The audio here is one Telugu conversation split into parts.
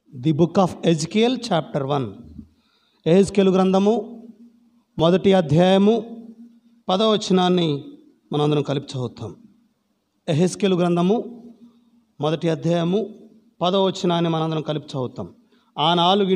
The book of Ezekiel chapter 1. ఎహెజ్కేలు గ్రంథము 1వ అధ్యాయము 10వ వచనాన్ని మనందరం కలిపి చదువుతాం. ఎహెజ్కేలు గ్రంథము 1వ అధ్యాయము 10వ వచనాన్ని మనందరం కలిపి చదువుతాం. ఆ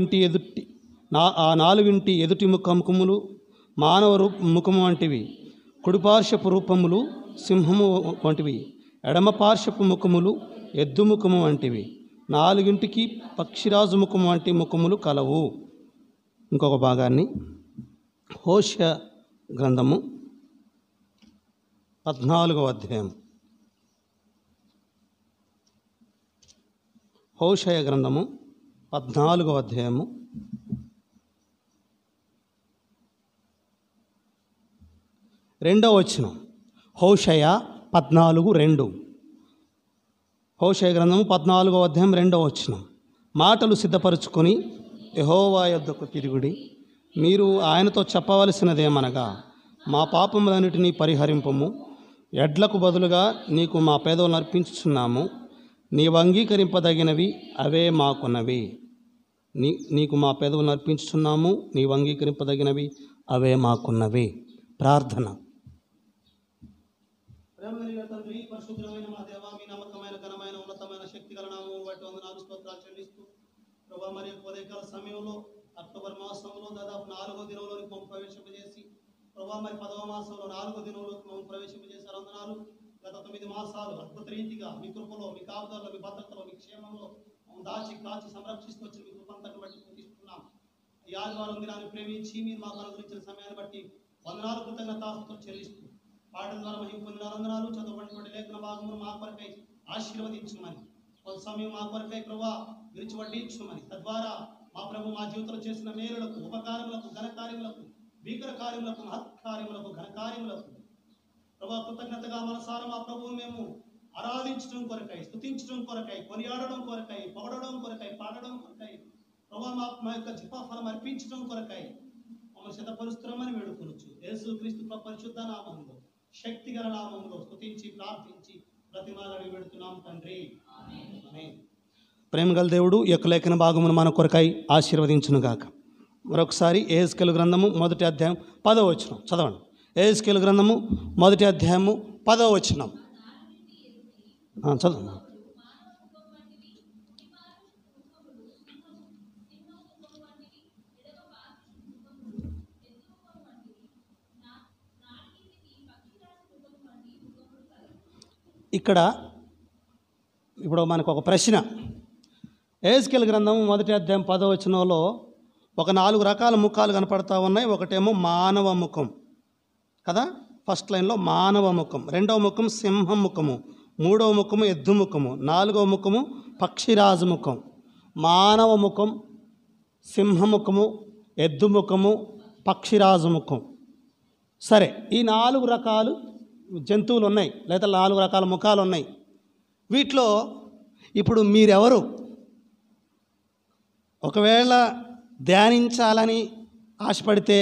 నాలుగింటి ఎదుటి ముఖములు మానవ ముఖము వంటివి, కుడిపార్శ్వపు రూపములు సింహము వంటివి, ఎడమ పార్శ్వపు ముఖములు ఎద్దు ముఖము వంటివి, నాలుగింటికి పక్షిరాజు ముఖము వంటి ముఖములు కలవు. ఇంకొక భాగాన్ని హోషేయ గ్రంథము 14వ అధ్యాయం. హోషేయ గ్రంథము 14వ అధ్యాయము 2వ వచనం. హోషేయ 14:2. హోషేయ గ్రంథము 14వ అధ్యాయం 2వ వచనం. మాటలు సిద్ధపరచుకొని యెహోవా యొద్దకు తిరుగుడి, మీరు ఆయనతో చెప్పవలసినదేమనగా, మా పాపములన్నిటినీ పరిహరింపము, ఎడ్లకు బదులుగా నీకు మా పేదవులను అర్పించుచున్నాము, నీవు అంగీకరింపదగినవి అవే మాకున్నవి. నీకు మా పేదవులను అర్పించుచున్నాము, నీవు అంగీకరింపదగినవి అవే మాకున్నవి. ప్రార్థన. తండ్రి, పరిశుద్ధమైన మా దేవా, మీ నమ్మకమైన ఘనమైన ఉన్నతమైన శక్తి గల నామమును బట్టి వందనాలు స్తోత్రాలు చెల్లిస్తూ, ప్రభా మరి ఉదయకాల సమయంలో అక్టోబర్ మాసంలో దాదాపు 4వ దినంలోకి మమ్మల్ని ప్రవేశింపజేసి, ప్రభా మరి 10వ మాసంలో 4వ దినంలోకి మమ్మల్ని ప్రవేశింపజేశారు. వందనాలు. గత 9 మాసాలు అద్భుత రీతిగా మీ కృపలో, మీ కాపుదలలో, మీ భద్రతలో, మీ క్షేమంలో మమ్మల్ని దాచి కాచి సంరక్షిస్తూ వచ్చిన మీ కృపంతటి బట్టి పూజిస్తున్నాం. ఈ ఆదివారం దినాన్ని ప్రేమించి మీరు మాకు అనుగ్రహించిన సమయాన్ని బట్టి వందనాలు, కృతజ్ఞతాస్తుతులు చెల్లిస్తూ, పాటల ద్వారా మహిమ పొందిన వందనాలు. చదవబడినటువంటి లేఖన భాగమును మా కొరకై ఆశీర్వదించమని, కొంత సమయం మా కొరకై ప్రభా విరిచి వడ్డించమని, తద్వారా మా ప్రభు మా జీవితంలో చేసిన మేలులకు, ఉపకారములకు, ఘనకార్యములకు, భీకర కార్యములకు, మహత్కార్యములకు, ఘనకార్యములకు ప్రభా కృతజ్ఞతగా మనసారా మా ప్రభువును మేము ఆరాధించడం కొరకై, స్తుతించడం కొరకై, కొనియాడడం కొరకై, పొగడడం కొరకై, పాడడం కొరకై, ప్రభా మా యొక్క జిహ్వాఫలం అర్పించడం కొరకై మమ్మల్ని సిద్ధపరుస్తున్నామని వేడుకొనొచ్చు. యేసుక్రీస్తు పరిశుద్ధ నామములో, శక్తిగల నామములో స్తుతించి ప్రార్థించి ప్రతిమాలని వేడుతున్నాం తండ్రి, ఆమేన్. ప్రేమగల దేవుడు ఈ యొక్క లేఖన భాగమును మన కొరకై ఆశీర్వదించునుగాక. మరొకసారి ఎహెజ్కేలు గ్రంథము 1వ అధ్యాయం 10వ వచనం చదవండి. ఎహెజ్కేలు గ్రంథము 1వ అధ్యాయము 10వ వచనం చదవండి. ఇక్కడ ఇప్పుడు మనకు ఒక ప్రశ్న. ఎహెజ్కేలు గ్రంథం 1వ అధ్యాయం 10వ వచనంలో ఒక 4 రకాల ముఖాలు కనపడతా ఉన్నాయి. ఒకటేమో మానవ ముఖం కదా, ఫస్ట్ లైన్లో మానవ ముఖం, 2వ ముఖం సింహం ముఖము, 3వ ముఖము ఎద్దు ముఖము, 4వ ముఖము పక్షిరాజు ముఖం. మానవ ముఖం, సింహముఖము, ఎద్దు ముఖము, పక్షిరాజు ముఖం. సరే, ఈ 4 రకాలు జంతువులు ఉన్నాయి, లేదా 4 రకాల ముఖాలు ఉన్నాయి. వీటిలో ఇప్పుడు మీరెవరు? ఒకవేళ ధ్యానించాలని ఆశపడితే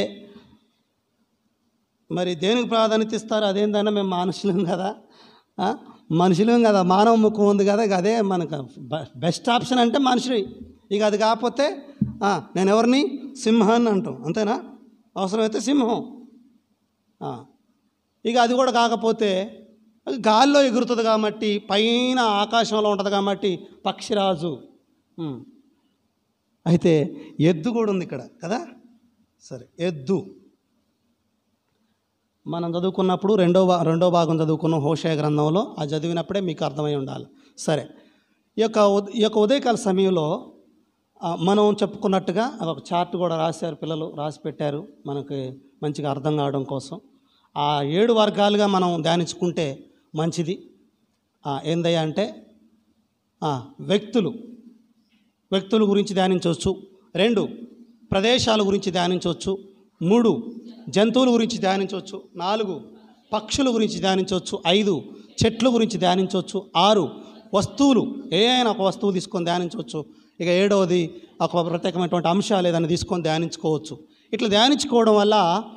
మరి దేనికి ప్రాధాన్యత ఇస్తారు? అదేంటన్నా మేము మనుషులం కదా, మనుషులం కదా, మానవ ముఖం ఉంది కదా, ఇక అదే మనకు బెస్ట్ ఆప్షన్ అంటే మనుషులు. ఇక అది కాకపోతే నేను ఎవరిని? సింహాన్ని అంటాం, అంతేనా? అవసరమైతే సింహం. ఇక అది కూడా కాకపోతే గాల్లో ఎగురుతుంది కాబట్టి, పైన ఆకాశంలో ఉంటుంది కాబట్టి పక్షిరాజు. అయితే ఎద్దు కూడా ఉంది ఇక్కడ కదా. సరే, ఎద్దు మనం చదువుకున్నప్పుడు రెండో భాగం చదువుకున్నాం హోషేయ గ్రంథంలో. అది చదివినప్పుడే మీకు అర్థమై ఉండాలి. సరే, ఈ యొక్క ఉదయకాల సమయంలో మనం చెప్పుకున్నట్టుగా ఒక చార్ట్ కూడా రాశారు, పిల్లలు రాసి పెట్టారు మనకి మంచిగా అర్థం కావడం కోసం. ఆ 7 వర్గాలుగా మనం ధ్యానించుకుంటే మంచిది. ఏందయ్యా అంటే వ్యక్తుల గురించి ధ్యానించవచ్చు, 2 ప్రదేశాల గురించి ధ్యానించవచ్చు, 3 జంతువుల గురించి ధ్యానించవచ్చు, 4 పక్షుల గురించి ధ్యానించవచ్చు, 5 చెట్ల గురించి ధ్యానించవచ్చు, 6 వస్తువులు, ఏ అయినా ఒక వస్తువు తీసుకొని ధ్యానించవచ్చు, ఇక 7వది ఒక ప్రత్యేకమైనటువంటి అంశాలు ఏదైనా తీసుకొని ధ్యానించుకోవచ్చు. ఇట్లా ధ్యానించుకోవడం వల్ల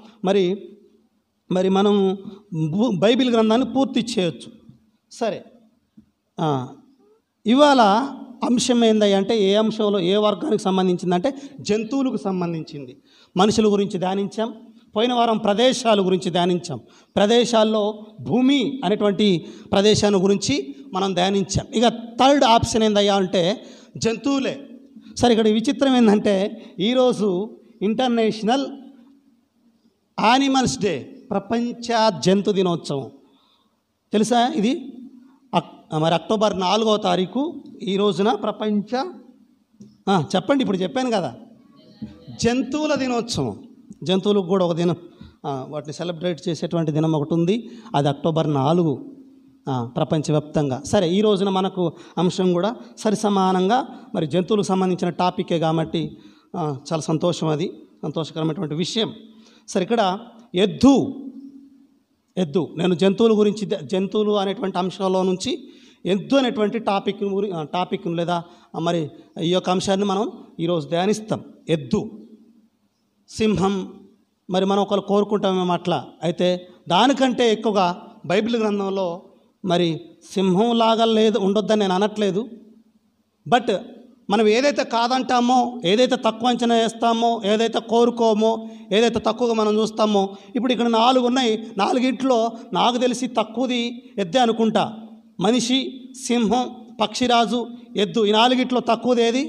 మరి మనం బైబిల్ గ్రంథాన్ని పూర్తి చేయవచ్చు. సరే, ఇవాళ అంశం ఏందయ్య అంటే ఏ అంశంలో ఏ వర్గానికి సంబంధించిందంటే జంతువులకు సంబంధించింది. మనుషుల గురించి ధ్యానించాం. పోయిన వారం ప్రదేశాల గురించి ధ్యానించాం. ప్రదేశాల్లో భూమి అనేటువంటి ప్రదేశాన్ని గురించి మనం ధ్యానించాం. ఇక థర్డ్ ఆప్షన్ ఏందయ్యా అంటే జంతువులే. సరే, ఇక్కడ విచిత్రం ఏంటంటే ఈరోజు ఇంటర్నేషనల్ యానిమల్స్ డే, ప్రపంచ జంతు దినోత్సవం. తెలుసా ఇది? మరి అక్టోబర్ 4వ తారీఖు ఈ రోజున ప్రపంచ చెప్పండి, ఇప్పుడు చెప్పాను కదా, జంతువుల దినోత్సవం. జంతువులకు కూడా ఒక దినం, వాటిని సెలబ్రేట్ చేసేటువంటి దినం ఒకటి ఉంది. అది అక్టోబర్ 4 ప్రపంచవ్యాప్తంగా. సరే, ఈ రోజున మనకు అంశం కూడా సరి సమానంగా మరి జంతువులకు సంబంధించిన టాపికే కాబట్టి చాలా సంతోషం, అది సంతోషకరమైనటువంటి విషయం. సరే, ఇక్కడ ఎద్దు నేను జంతువులు అనేటువంటి అంశంలో నుంచి ఎద్దు అనేటువంటి టాపిక్ లేదా మరి ఈ యొక్క అంశాన్ని మనం ఈరోజు ధ్యానిస్తాం. ఎద్దు, సింహం, మరి మనం ఒకరు కోరుకుంటామేమో అట్లా. అయితే దానికంటే ఎక్కువగా బైబిల్ గ్రంథంలో మరి సింహంలాగా ఉండొద్దని నేను అనట్లేదు. బట్ మనం ఏదైతే కాదంటామో, ఏదైతే తక్కువ అంచనా వేస్తామో, ఏదైతే కోరుకోమో, ఏదైతే తక్కువగా మనం చూస్తామో, ఇప్పుడు ఇక్కడ 4 ఉన్నాయి. 4గిట్లో నాకు తెలిసి తక్కువది ఎద్దే అనుకుంటా. మనిషి, సింహం, పక్షిరాజు, ఎద్దు, ఈ 4గిట్లో తక్కువది ఏది?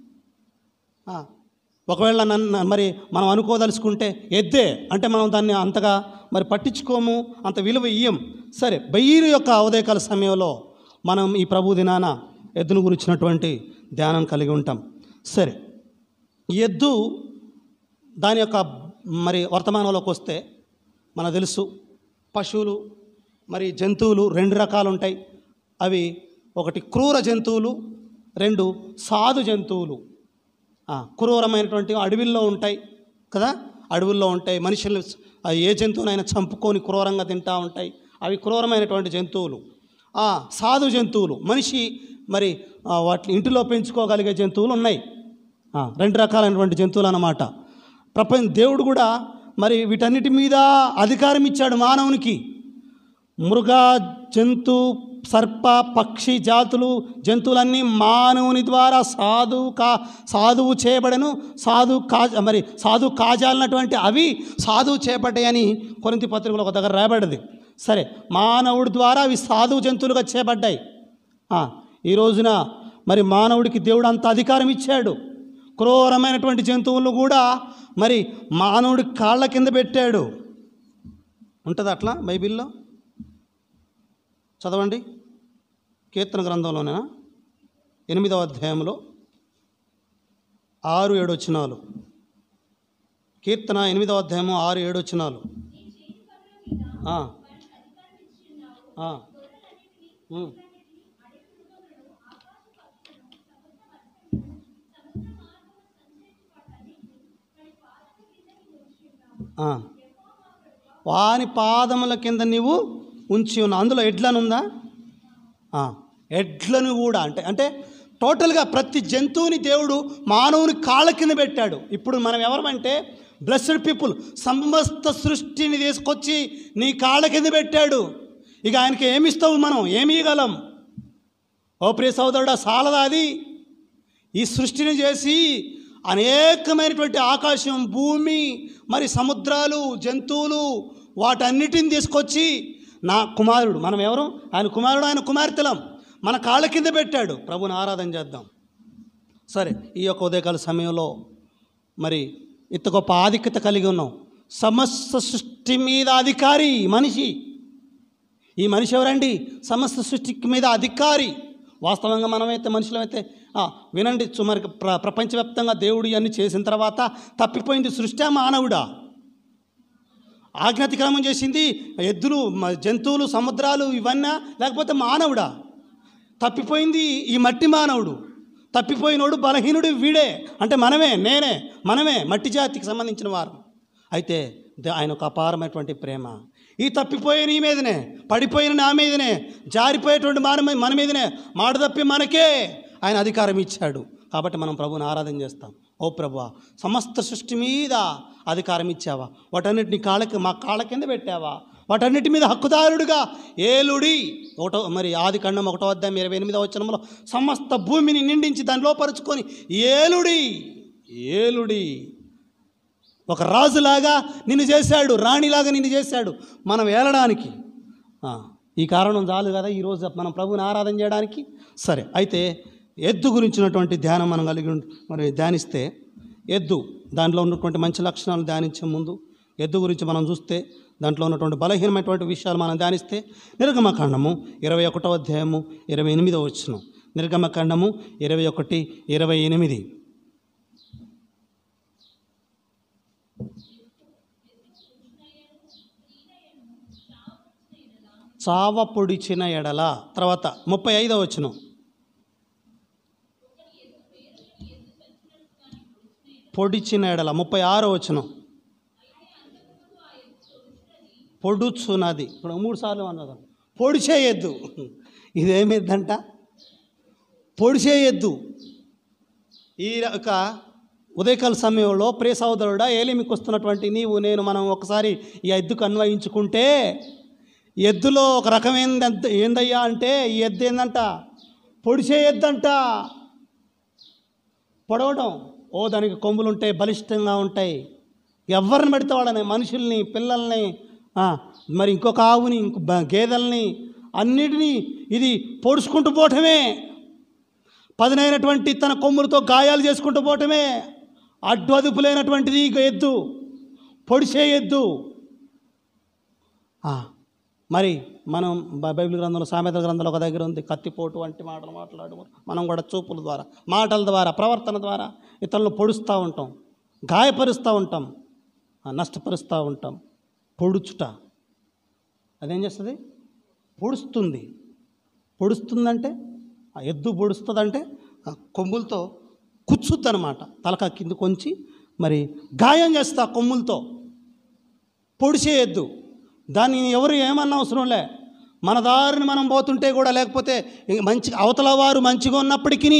ఒకవేళ మరి మనం అనుకోదలుచుకుంటే ఎద్దే అంటే మనం దాన్ని అంతగా మరి పట్టించుకోము, అంత విలువ ఇయ్యం. సరే, బయ్యిరు యొక్క ఉదయకాల సమయంలో మనం ఈ ప్రభు దినాన ఎద్దును గురించినటువంటి ధ్యానం కలిగి ఉంటాం. సరే, ఎద్దు దాని యొక్క మరి వర్తమానంలోకి వస్తే మనకు తెలుసు, పశువులు మరి జంతువులు 2 రకాలు ఉంటాయి. అవి ఒకటి క్రూర జంతువులు, 2 సాధు జంతువులు. క్రూరమైనటువంటి అడవిల్లో ఉంటాయి కదా, అడవుల్లో ఉంటాయి. మనుషులు ఏ జంతువునైనా చంపుకొని క్రూరంగా తింటూ ఉంటాయి. అవి క్రూరమైనటువంటి జంతువులు. సాధు జంతువులు, మనిషి మరి వాటిని ఇంటిలో పెంచుకోగలిగే జంతువులు ఉన్నాయి. 2 రకాలైనటువంటి జంతువులు అన్నమాట. దేవుడు కూడా మరి వీటన్నిటి మీద అధికారం ఇచ్చాడు మానవునికి. మృగ, జంతు, సర్ప, పక్షి జాతులు, జంతువులన్నీ మానవుని ద్వారా సాధువు చేయబడను. సాధు కాజాలన్నటువంటి అవి సాధువు చేయబడ్డాయని కొరింథీ పత్రికలో ఒక దగ్గర రాయబడ్డది. సరే, మానవుడి ద్వారా అవి సాధువు జంతువులుగా చేయబడ్డాయి. ఈ రోజున మరి మానవుడికి దేవుడు అంత అధికారం ఇచ్చాడు. క్రూరమైనటువంటి జంతువులను కూడా మరి మానవుడి కాళ్ళ కింద పెట్టాడు. ఉంటుంది అట్లా బైబిల్లో? చదవండి, కీర్తన గ్రంథంలోనే 8వ అధ్యాయంలో 6-7 వచనాలు. కీర్తన 8వ అధ్యాయము 6-7 వచనాలు. వాని పాదముల కింద నీవు ఉంచి ఉన్నావు. అందులో ఎడ్లనుందా? ఎడ్లను కూడా అంటే టోటల్గా ప్రతి జంతువుని దేవుడు మానవుని కాళ్ళ కింద పెట్టాడు. ఇప్పుడు మనం ఎవరమంటే బ్లెస్డ్ పీపుల్. సమస్త సృష్టిని తీసుకొచ్చి నీ కాళ్ళ కింద పెట్టాడు. ఇక ఆయనకి ఏమిస్తావు, మనం ఏమి ఇవ్వగలం? ఓ ప్రియ సోదరుడా, సాలదా అది? ఈ సృష్టిని చేసి అనేకమైనటువంటి ఆకాశం, భూమి, మరి సముద్రాలు, జంతువులు, వాటన్నిటిని తీసుకొచ్చి నా కుమారుడు, మనం ఎవరు? ఆయన కుమారుడు, ఆయన కుమార్తెలం, మన కాళ్ళ కింద పెట్టాడు. ప్రభుని ఆరాధన చేద్దాం. సరే, ఈ యొక్క ఉదయకాల సమయంలో మరి ఇంత గొప్ప ఆధిక్యత కలిగి ఉన్నాం. సమస్త సృష్టి మీద అధికారి మనిషి. ఈ మనిషి ఎవరండి? సమస్త సృష్టి మీద అధికారి. వాస్తవంగా మనమైతే మనుషులమైతే వినండి, మరి ప్రపంచవ్యాప్తంగా దేవుడు ఇవన్నీ చేసిన తర్వాత తప్పిపోయింది సృష్టి, మానవుడా? ఆజ్ఞాతిక్రమం చేసింది ఎద్దులు, జంతువులు, సముద్రాలు ఇవన్నా, లేకపోతే మానవుడా? తప్పిపోయింది ఈ మట్టి మానవుడు. తప్పిపోయినోడు బలహీనుడు వీడే, అంటే మనమే మట్టి జాతికి సంబంధించిన వారు. అయితే ఆయన ఒక అపారమైనటువంటి ప్రేమ ఈ తప్పిపోయే నీ మీదనే, పడిపోయిన నా మీదనే, జారిపోయేటువంటి మన మీదనే, మాట తప్పి మనకే ఆయన అధికారం ఇచ్చాడు. కాబట్టి మనం ప్రభువుని ఆరాధన చేస్తాం. ఓ ప్రభువా, సమస్త సృష్టి మీద అధికారం ఇచ్చావా? వాటన్నిటిని మా కాళ్ళ కింద పెట్టావా? వాటన్నిటి మీద హక్కుదారుడుగా ఏలుడి. మరి ఆదికాండం 1:28 సమస్త భూమిని నిండించి దానిలో పరుచుకొని ఏలుడి. ఒక రాజులాగా నిన్ను చేశాడు, రాణిలాగా నిన్ను చేశాడు మనం ఏలడానికి. ఈ కారణం చాలు కదా ఈరోజు మనం ప్రభువుని ఆరాధన చేయడానికి. సరే, అయితే ఎద్దు గురించినటువంటి ధ్యానం మనం మరి ధ్యానిస్తే, ఎద్దు దాంట్లో ఉన్నటువంటి మంచి లక్షణాలు ధ్యానించే ముందు ఎద్దు గురించి మనం చూస్తే దాంట్లో ఉన్నటువంటి బలహీనమైనటువంటి విషయాలు మనం ధ్యానిస్తే, నిర్గమకాండము 21:28. నిర్గమకాండము 21:28. చావ పొడిచిన ఎడల. తర్వాత 35. పొడిచిన ఎడల. 36. పొడుచున్నది. ఇప్పుడు 3 సార్లు అన్నది పొడిచేయద్దు. ఇదేమిద్దంట? పొడిచేయద్దు. ఈ యొక్క ఉదయకాల సమయంలో ప్రియ సహోదరుడా, ఏలిమికి వస్తున్నటువంటి నీవు నేను మనం ఒకసారి ఈ ఎద్దుకు అన్వయించుకుంటే, ఎద్దులో ఒక రకమైనది ఏందయ్యా అంటే, ఈ ఎద్దు ఏందంట? పొడిచే ఎద్దంట. పొడవడం, దానికి కొమ్ములు ఉంటాయి, బలిష్టంగా ఉంటాయి. ఎవరిని పెడితే వాళ్ళని, మనుషుల్ని, పిల్లల్ని, మరి ఇంకొక ఆవుని, గేదెల్ని, అన్నిటినీ ఇది పొడుచుకుంటూ పోవటమే. పదునైనటువంటి తన కొమ్ములతో గాయాలు చేసుకుంటూ పోవటమే. అడ్డు అదుపులేనటువంటిది ఎద్దు, పొడిచే ఎద్దు. మరి మనం బైబిల్ గ్రంథంలో, సామెతల గ్రంథంలో ఒక దగ్గర ఉంది, కత్తిపోటు వంటి మాటలు మాట్లాడు. మనం కూడా చూపుల ద్వారా, మాటల ద్వారా, ప్రవర్తన ద్వారా ఇతరులను పొడుస్తూ ఉంటాం, గాయపరుస్తూ ఉంటాం, నష్టపరుస్తూ ఉంటాం. పొడుచుట అదేం చేస్తుంది? పొడుస్తుందంటే ఆ ఎద్దు పొడుస్తుందంటే కొమ్ములతో కుచ్చుద్ది అనమాట. తలక కింద కొంచి మరి గాయం చేస్తా కొమ్ములతో. పొడిచే ఎద్దు. దాన్ని ఎవరు ఏమన్నా అవసరంలే, మన దారిని మనం పోతుంటే కూడా, లేకపోతే మంచి అవతల వారు మంచిగా ఉన్నప్పటికీ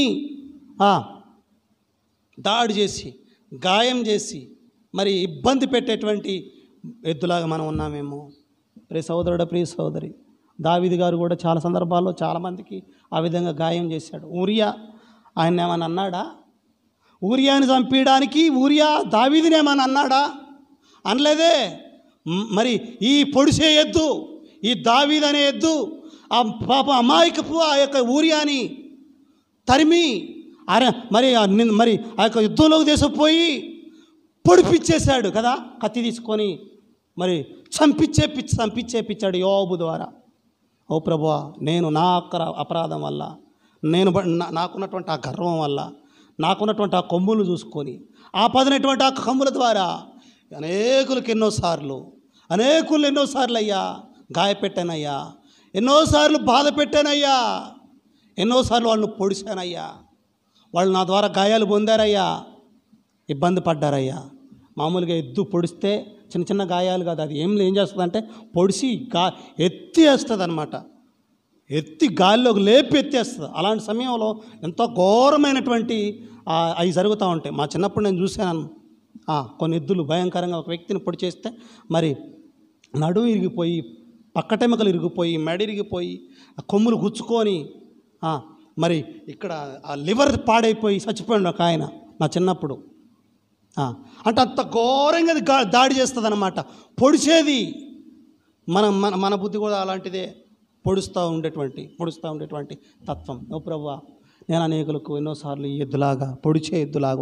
దాడి చేసి, గాయం చేసి, మరి ఇబ్బంది పెట్టేటువంటి ఎద్దులాగా మనం ఉన్నామేమో. ప్రియ సహోదరుడా, ప్రియ సహోదరి, దావీదు గారు కూడా చాలా సందర్భాల్లో చాలామందికి ఆ విధంగా గాయం చేశాడు. ఊరియా ఆయన ఏమని అన్నాడా? ఊరియాని చంపేయడానికి దావీదుని ఏమని అన్నాడా? అనలేదే. మరి ఈ పొడిసే ఎద్దు, ఈ దావీదు అనే ఎద్దు ఆ పాప అమాయకపు ఆ యొక్క ఊరియాని తరిమి మరి ఆ యొక్క యుద్ధంలోకి తీసుకుపోయి పొడిపించేశాడు కదా, కత్తి తీసుకొని మరి చంపించేపించాడు యోబు ద్వారా. ఓ ప్రభువా, నేను నా అపరాధం వల్ల, నాకున్నటువంటి ఆ గర్వం వల్ల, నాకున్నటువంటి ఆ కొమ్ములు చూసుకొని, ఆ పదినటువంటి ఆ కొమ్ముల ద్వారా అనేకులకు ఎన్నోసార్లు అయ్యా గాయపెట్టానయ్యా, ఎన్నోసార్లు బాధ పెట్టానయ్యా, ఎన్నోసార్లు వాళ్ళను పొడిశానయ్యా, వాళ్ళు నా ద్వారా గాయాలు పొందారయ్యా, ఇబ్బంది పడ్డారయ్యా. మామూలుగా ఎద్దు పొడిస్తే చిన్న చిన్న గాయాలు కాదు, అది ఏం చేస్తుందంటే పొడిసి ఎత్తి వేస్తుంది అనమాట. ఎత్తి గాల్లోకి లేపి ఎత్తేస్తుంది. అలాంటి సమయంలో ఎంతో ఘోరమైనటువంటి అవి జరుగుతూ ఉంటాయి. మా చిన్నప్పుడు నేను చూశాను కొన్ని ఎద్దులు భయంకరంగా ఒక వ్యక్తిని పొడి చేస్తే మరి నడుము ఇరిగిపోయి, పక్కటెమకలు ఇరిగిపోయి, మెడ ఇరిగిపోయి, కొమ్ములు గుచ్చుకొని మరి ఇక్కడ ఆ లివర్ పాడైపోయి చచ్చిపోయాడు ఒక ఆయన నా చిన్నప్పుడు. అంటే అంత ఘోరంగా దాడి చేస్తుంది అన్నమాట. పొడిచేది మన బుద్ధి కూడా అలాంటిదే, పొడుస్తూ ఉండేటువంటి తత్వం. ఓ ప్రభువా, నేను అనేకులకు ఎన్నోసార్లు పొడిచే ఎద్దులాగా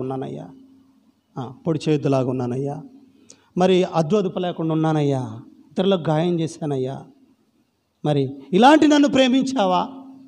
ఉన్నానయ్యా, మరి అద్వదుపు లేకుండా ఉన్నానయ్యా, ఇతరులకు గాయం చేశానయ్యా. మరి ఇలాంటి నన్ను ప్రేమించావా?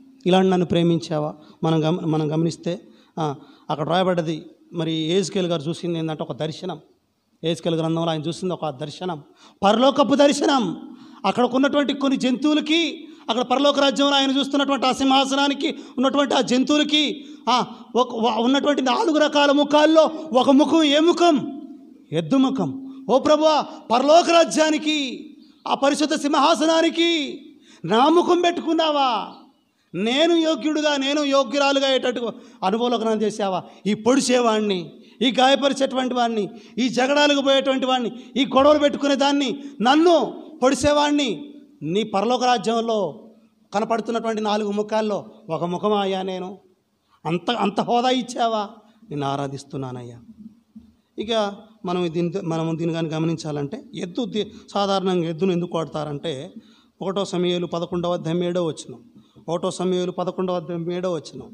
మనం గమనిస్తే అక్కడ రాయబడ్డది. మరి ఏజ్కేల్ గారు చూసింది ఏంటంటే ఒక దర్శనం. ఏజ్కేల్ గ్రంథంలో ఆయన చూసింది ఒక దర్శనం, పరలోకపు దర్శనం. అక్కడ ఉన్నటువంటి కొన్ని జంతువులకి, అక్కడ పరలోక రాజ్యంలో ఆయన చూస్తున్నటువంటి ఆ సింహాసనానికి ఉన్నటువంటి ఆ జంతువులకి ఉన్నటువంటి 4 రకాల ముఖాల్లో ఒక ముఖం ఏ ముఖం? ఎద్దు ముఖం. ఓ ప్రభువా, పరలోక రాజ్యానికి, ఆ పరిశుద్ధ సింహాసనానికి నా ముఖం పెట్టుకున్నావా? నేను యోగ్యురాలుగా అయ్యేటట్టు అనుభవలోకనం చేసావా? ఈ పొడిచేవాడిని, ఈ గాయపరిచేటువంటి వాడిని, ఈ జగడాలకు పోయేటువంటి వాడిని, ఈ గొడవలు పెట్టుకునే దాన్ని, నన్ను పొడిసేవాడిని నీ పరలోక రాజ్యంలో కనపడుతున్నటువంటి 4 ముఖాల్లో ఒక ముఖమా అయ్యా నేను? అంత హోదా ఇచ్చావా? నేను ఆరాధిస్తున్నానయ్యా. ఇక మనం దీన్ని కానీ గమనించాలంటే సాధారణంగా ఎద్దును ఎందుకు కొడతారంటే 1 సమూయేలు 11వ అధ్యాయం 7వ వచనం. 1 సమూయేలు 11వ అధ్యాయం 7వ వచనం.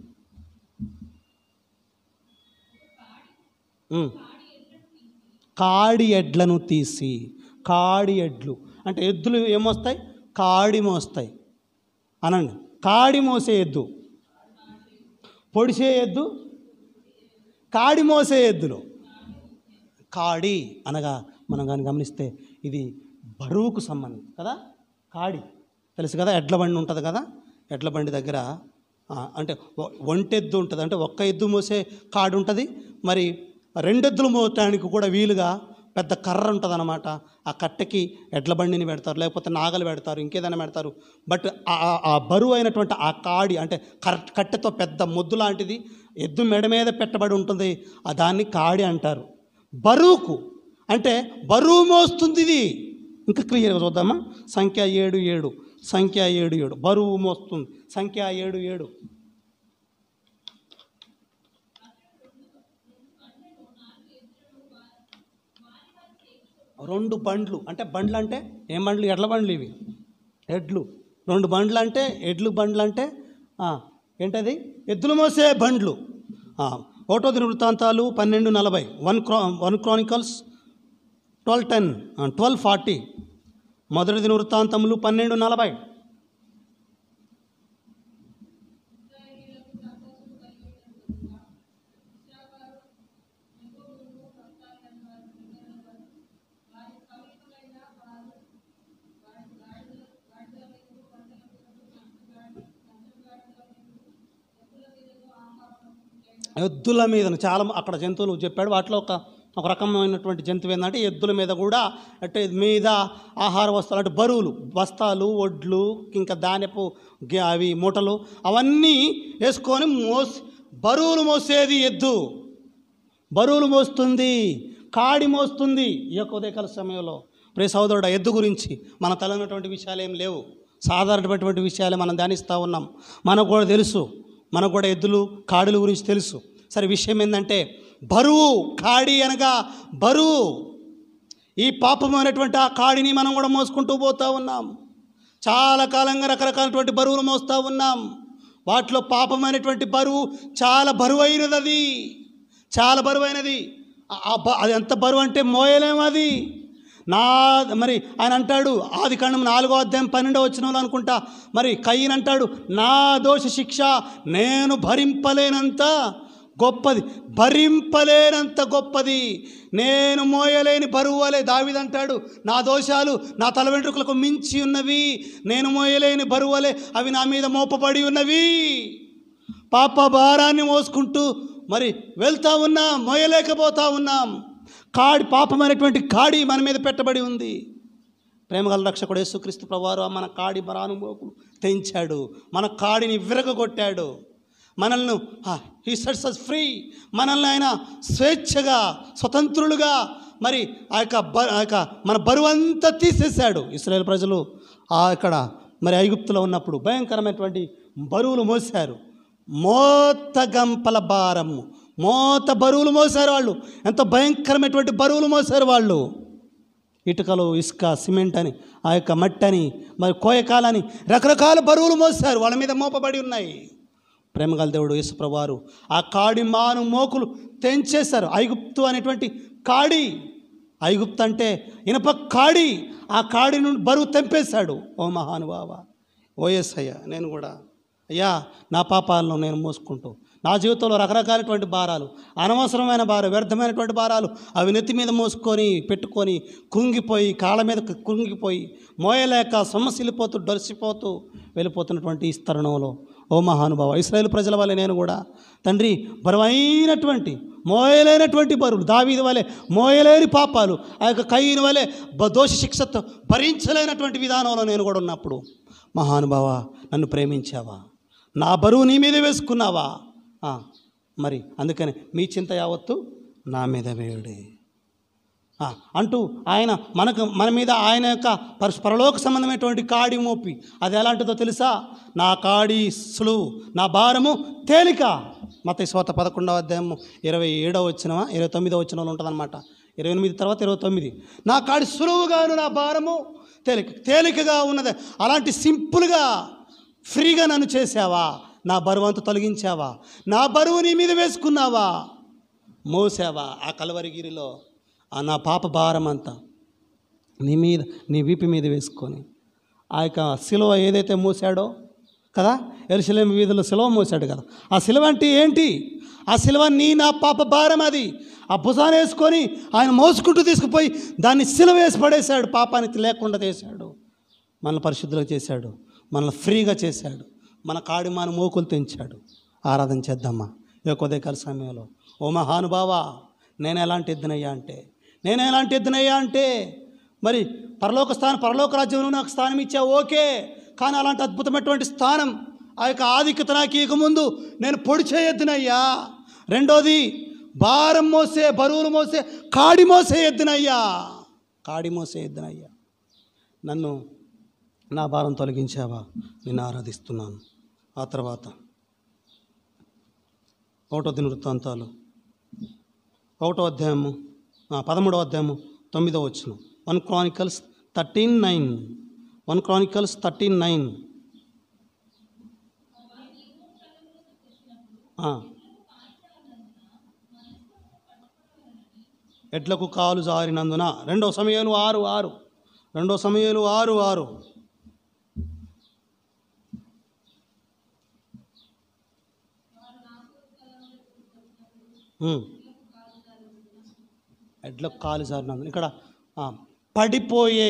కాడి ఎడ్లను తీసి, కాడి ఎడ్లు అంటే ఎద్దులు ఏమొస్తాయి? కాడి మోస్తాయి అనండి. కాడి మోసే ఎద్దు, పొడిసే ఎద్దు, కాడి మోసే ఎద్దులు. కాడి అనగా మనం కానీ గమనిస్తే ఇది బరువుకు సంబంధం కదా. కాడి తెలుసు కదా, ఎడ్ల బండి ఉంటుంది కదా, ఎడ్ల బండి దగ్గర అంటే ఒంటెద్దు ఉంటుంది, అంటే ఒక్క ఎద్దు మోసే కాడి ఉంటుంది. మరి 2 ఎద్దులు మోయటానికి కూడా వీలుగా పెద్ద కర్ర ఉంటుంది అన్నమాట. ఆ కట్టెకి ఎడ్ల బండిని పెడతారు, లేకపోతే నాగలు పెడతారు, ఇంకేదైనా పెడతారు. బట్ ఆ బరువు అయినటువంటి ఆ కాడి అంటే కట్టెతో పెద్ద మొద్దు లాంటిది ఎద్దు మెడ మీద పెట్టబడి ఉంటుంది, దాన్ని కాడి అంటారు. బరువుకు అంటే బరువు మోస్తుంది ఇది. ఇంకా క్లియర్గా చూద్దామా? సంఖ్య 7:7, సంఖ్య 7:7 బరువు మోస్తుంది. సంఖ్య 7:7 2 బండ్లు అంటే, బండ్లు అంటే ఏం బండ్లు? ఎడ్ల బండ్లు ఇవి, ఎడ్లు. 2 బండ్లు అంటే ఎడ్లు బండ్లు అంటే ఏంటది? ఎద్దులు మోసే బండ్లు. 1వ దినవృత్తాంతాలు 12:40, 1 క్రానికల్స్ 12:10, 12:40. 1వ దినవృత్తాంతములు 12:40. ఎద్దుల మీద చాలా అక్కడ జంతువులు చెప్పాడు. వాటిలో ఒక రకమైనటువంటి జంతువు ఏంటంటే ఎద్దుల మీద కూడా అంటే మీద ఆహార వస్తువులు అంటే బరువులు, బస్తాలు, ఒడ్లు, ఇంకా ధాన్యపు అవి మూటలు అవన్నీ వేసుకొని బరువులు మోసేది ఎద్దు. బరువులు మోస్తుంది, కాడి మోస్తుంది. ఈ యొక్క ఉదయకాల సమయంలో ప్రియ సహోదరుడు, ఎద్దు గురించి మన తెలియనటువంటి విషయాలు ఏం లేవు. సాధారణమైనటువంటి విషయాలే మనం ధ్యానిస్తూ ఉన్నాం. మనకు కూడా తెలుసు, మనకు కూడా ఎద్దులు కాడుల గురించి తెలుసు. సరే, విషయం ఏంటంటే బరువు. కాడి అనగా బరువు. ఈ పాపమైనటువంటి ఆ కాడిని మనం కూడా మోసుకుంటూ పోతూ ఉన్నాం. చాలా కాలంగా రకరకాలటువంటి బరువులు మోస్తూ ఉన్నాం. వాటిలో పాపమైనటువంటి బరువు చాలా బరువైనది. అది చాలా బరువైనది. అది ఎంత బరువు అంటే మోయలేము అది. మరి ఆయన అంటాడు, ఆదికాండం 4వ అధ్యాయం 12వ వచనంలో అనుకుంటా, మరి కయీన్ అంటాడు, నా దోష శిక్ష నేను భరింపలేనంత గొప్పది, భరింపలేనంత గొప్పది, నేను మోయలేని బరువు వలె. దావీదు అంటాడు, నా దోషాలు నా తల వెంట్రుకలకు మించి ఉన్నవి, నేను మోయలేని బరువు వలె అవి నా మీద మోపబడి ఉన్నవి. పాప భారాన్ని మోసుకుంటూ మరి వెళ్తూ ఉన్నాం, మోయలేకపోతా ఉన్నాం. కాడి, పాపమైనటువంటి కాడి మన మీద పెట్టబడి ఉంది. ప్రేమగల రక్షకుడు యేసుక్రీస్తు ప్రభువారు మన కాడి బరాను మోపులు తెంచాడు, మన కాడిని విరగొట్టాడు. మనల్ని హీ సెట్స్ us ఫ్రీ, మనల్ని ఆయన స్వేచ్ఛగా స్వతంత్రులుగా మరి ఆ యొక్క మన బరువు అంతా తీసేశాడు. ఇశ్రాయేలు ప్రజలు ఇక్కడ మరి ఐగుప్తులో ఉన్నప్పుడు భయంకరమైనటువంటి బరువులు మోసారు. మోత గంపల భారము, మోత బరువులు మోసారు వాళ్ళు. ఎంత భయంకరమైనటువంటి బరువులు మోసారు వాళ్ళు. ఇటుకలు, ఇసుక, సిమెంట్ అని, ఆ యొక్క మట్టి అని, మరి కోయకాలని రకరకాల బరువులు మోసారు, వాళ్ళ మీద మోపబడి ఉన్నాయి. ప్రేమగల దేవుడు యేసు ప్రభువారు ఆ కాడి మాను మోకులు తెంచేశారు. ఐగుప్తు అనేటువంటి కాడి, ఐగుప్తు అంటే ఇనప కాడి, ఆ కాడి నుండి బరువు తెంపేశాడు. ఓ మహానుభావ, ఓ యేసయ్య, నేను కూడా అయ్యా నా పాపాలను నేను మోసుకుంటూ నా జీవితంలో రకరకాలటువంటి భారాలు, అనవసరమైన భారం, వ్యర్థమైనటువంటి భారాలు అవి నెత్తి మీద మోసుకొని పెట్టుకొని కృంగిపోయి, కాళ్ళ మీద కృంగిపోయి, మోయలేక సొమ్మసిల్లిపోతూ డొరిసిపోతూ వెళ్ళిపోతున్నటువంటి ఈ తరుణంలో ఓ మహానుభావ, ఇశ్రాయేలు ప్రజల వల్ల నేను కూడా తండ్రి బరువైనటువంటి మోయలేనటువంటి బరువులు, దావీదు వలె మోయలేని పాపాలు, ఆ యొక్క కయీను వలె దోష శిక్షతో భరించలేనటువంటి విధానంలో నేను కూడా ఉన్నప్పుడు మహానుభావ నన్ను ప్రేమించావా, నా బరువు నీ మీదే వేసుకున్నావా. మరి అందుకని మీ చింత యావత్తు నా మీద వేయుడి అంటూ ఆయన మన మీద ఆయన యొక్క పరలోక సంబంధమైనటువంటి కాడి మోపి, అది ఎలాంటిదో తెలుసా? నా కాడి సులువు, నా భారము తేలిక. మత్తయి సువార్త 11వ అధ్యాయము 27వ వచనమా 29వ వచనంలో ఉంటుందన్నమాట. 28 తర్వాత 29. నా కాడి సులువుగాను నా భారము తేలికగా ఉన్నది. అలాంటి సింపుల్గా ఫ్రీగా నన్ను చేసావా? నా బరువు అంతా తొలగించావా? నా బరువు నీ మీద వేసుకున్నావా? మోసావా? ఆ కల్వరిగిరిలో నా పాప భారం అంతా నీ వీపు మీద వేసుకొని, ఆ యొక్క సిలువ ఏదైతే మోసాడో కదా, యెరూషలేము వీధిలో సిలువ మోసాడు కదా, ఆ సిలువ అంటే ఏంటి? ఆ సిలువ నా పాప భారం. అది ఆ భుజాన్ని వేసుకొని ఆయన మోసుకుంటూ తీసుకుపోయి దాన్ని సిలువ వేసి పడేశాడు. పాపానికి లేకుండా చేశాడు, మనల్ని పరిశుద్ధులుగా చేశాడు, మనల్ని ఫ్రీగా చేశాడు, మన కాడి మన మోకులు తెంచాడు. ఆరాధన చేద్దామా ఈ యొక్క ఉదయకాల సమయంలో? ఓ మహానుభావా, నేను ఎలాంటి ఎద్దునయ్యా అంటే మరి పరలోక రాజ్యంలో నాకు స్థానం ఇచ్చావు, ఓకే. కానీ అలాంటి అద్భుతమైనటువంటి స్థానం, ఆ యొక్క ఆధిక్యత నాకు ఇక ముందు నేను పొడిచే ఎద్దునయ్యా. రెండోది, భారం మోసే, బరువులు మోసే, కాడి మోసే ఎద్దునయ్యా. నన్ను నా భారం తొలగించావా? నిన్ను ఆరాధిస్తున్నాను. ఆ తర్వాత 1వ దినవృత్తాంతాలు 1వ అధ్యాయము 13వ అధ్యాయము 9వ వచనం. 1 Chronicles 13:9. 1 Chronicles 13:9. ఎడ్లకు కాలు జారినందున. 2 సమూయేలు 6:6. 2 సమూయేలు 6:6. ఎడ్లకు కాలు జారినందున. ఇక్కడ పడిపోయే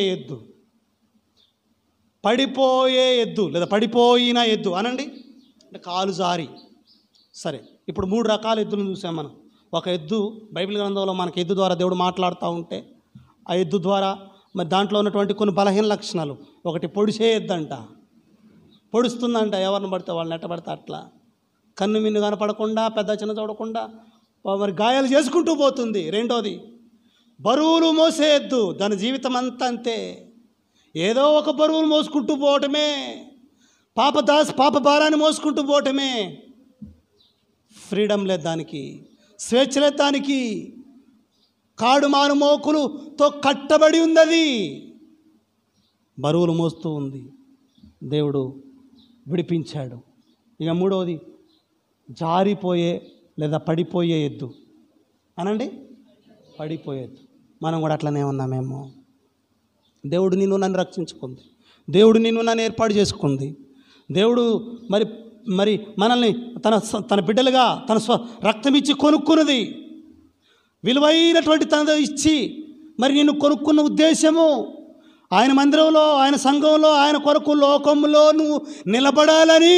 ఎద్దు లేదా పడిపోయిన ఎద్దు అనండి, అంటే కాలు జారి. సరే, ఇప్పుడు 3 రకాల ఎద్దులను చూసాం మనం. ఒక ఎద్దు బైబిల్ గ్రంథంలో మనకి ఎద్దు ద్వారా దేవుడు మాట్లాడుతూ ఉంటే, ఆ ఎద్దు ద్వారా మరి దాంట్లో ఉన్నటువంటి కొన్ని బలహీన లక్షణాలు. ఒకటి పొడిచే ఎద్దు అంట, పొడుస్తుందంట, ఎవరిని పడితే వాళ్ళని ఎట్టబడితే అట్లా, కన్ను మిన్ను కనపడకుండా, పెద్ద చిన్న చూడకుండా మరి గాయాలు చేసుకుంటూ పోతుంది. రెండోది, బరువులు మోసే ఎద్దు, దాని జీవితం అంతా అంతే, ఏదో ఒక బరువులు మోసుకుంటూ పోవటమే, పాప భారాన్ని మోసుకుంటూ పోవటమే. ఫ్రీడమ్ లేదు దానికి, స్వేచ్ఛ లేదు దానికి, కాడు మారు మోకులతో కట్టబడి ఉంది, అది బరువులు మోస్తూ ఉంది. దేవుడు విడిపించాడు. ఇక 3వది, జారిపోయే లేదా పడిపోయే ఎద్దు అనండి, పడిపోయేద్దు. మనం కూడా అట్లనే ఉన్నామేమో. దేవుడు నిన్ను నన్ను రక్షించుకుంది, దేవుడు నిన్ను నన్ను ఏర్పాటు చేసుకుంది, దేవుడు మరి మనల్ని తన బిడ్డలుగా తన రక్తం ఇచ్చి కొనుక్కున్నది, విలువైనటువంటి తనతో ఇచ్చి మరి నిన్ను కొనుక్కున్న ఉద్దేశము ఆయన మందిరంలో, ఆయన సంఘంలో, ఆయన కొరకు లోకంలో నువ్వు నిలబడాలని,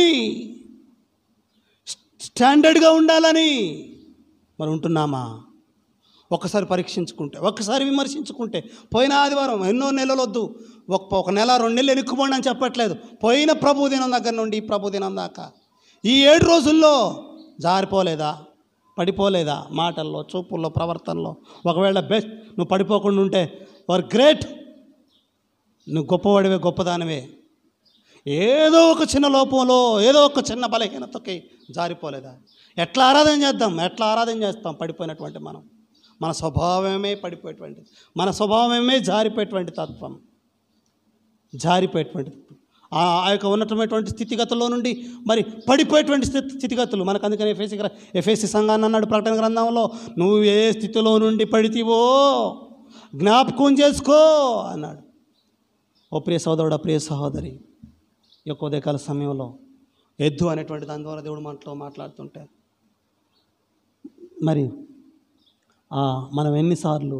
స్టాండర్డ్గా ఉండాలని. మరి ఉంటున్నామా? ఒక్కసారి పరీక్షించుకుంటే, ఒక్కసారి విమర్శించుకుంటే, పోయిన ఆదివారం ఎన్నో నెలలు వద్దు, ఒక నెల 2 నెలలు ఎన్నుకుపోండి అని చెప్పట్లేదు. పోయిన ప్రభు దినం దగ్గర నుండి ఈ ప్రభు దినం దాకా ఈ 7 రోజుల్లో జారిపోలేదా? పడిపోలేదా? మాటల్లో, చూపుల్లో, ప్రవర్తనలో. ఒకవేళ బెస్ట్ నువ్వు పడిపోకుండా ఉంటే గ్రేట్, నువ్వు గొప్పవాడివే, గొప్పదానివే. ఏదో ఒక చిన్న లోపంలో, ఏదో ఒక చిన్న బలహీనతకి జారిపోలేదా? ఎట్లా ఆరాధన చేస్తాం పడిపోయినటువంటి మనం? మన స్వభావమే పడిపోయేటువంటిది, మన స్వభావమే జారిపోయేటువంటి తత్వం, ఆ యొక్క ఉన్నతమైనటువంటి స్థితిగతుల్లో నుండి మరి పడిపోయేటువంటి స్థితిగతులు మనకు. అందుకని ఎఫెసీ సంఘాన్ని అన్నాడు ప్రకటన గ్రంథంలో, నువ్వు ఏ స్థితిలో నుండి పడితీవో జ్ఞాపకం చేసుకో అన్నాడు. ఓ ప్రియ సోదరుడు, ప్రియ సహోదరి, ఈ యొక్క ఉదయకాల సమయంలో ఎద్దు అనేటువంటి దాని ద్వారా దేవుడు మాట్లాడుతుంటే మరి మనం ఎన్నిసార్లు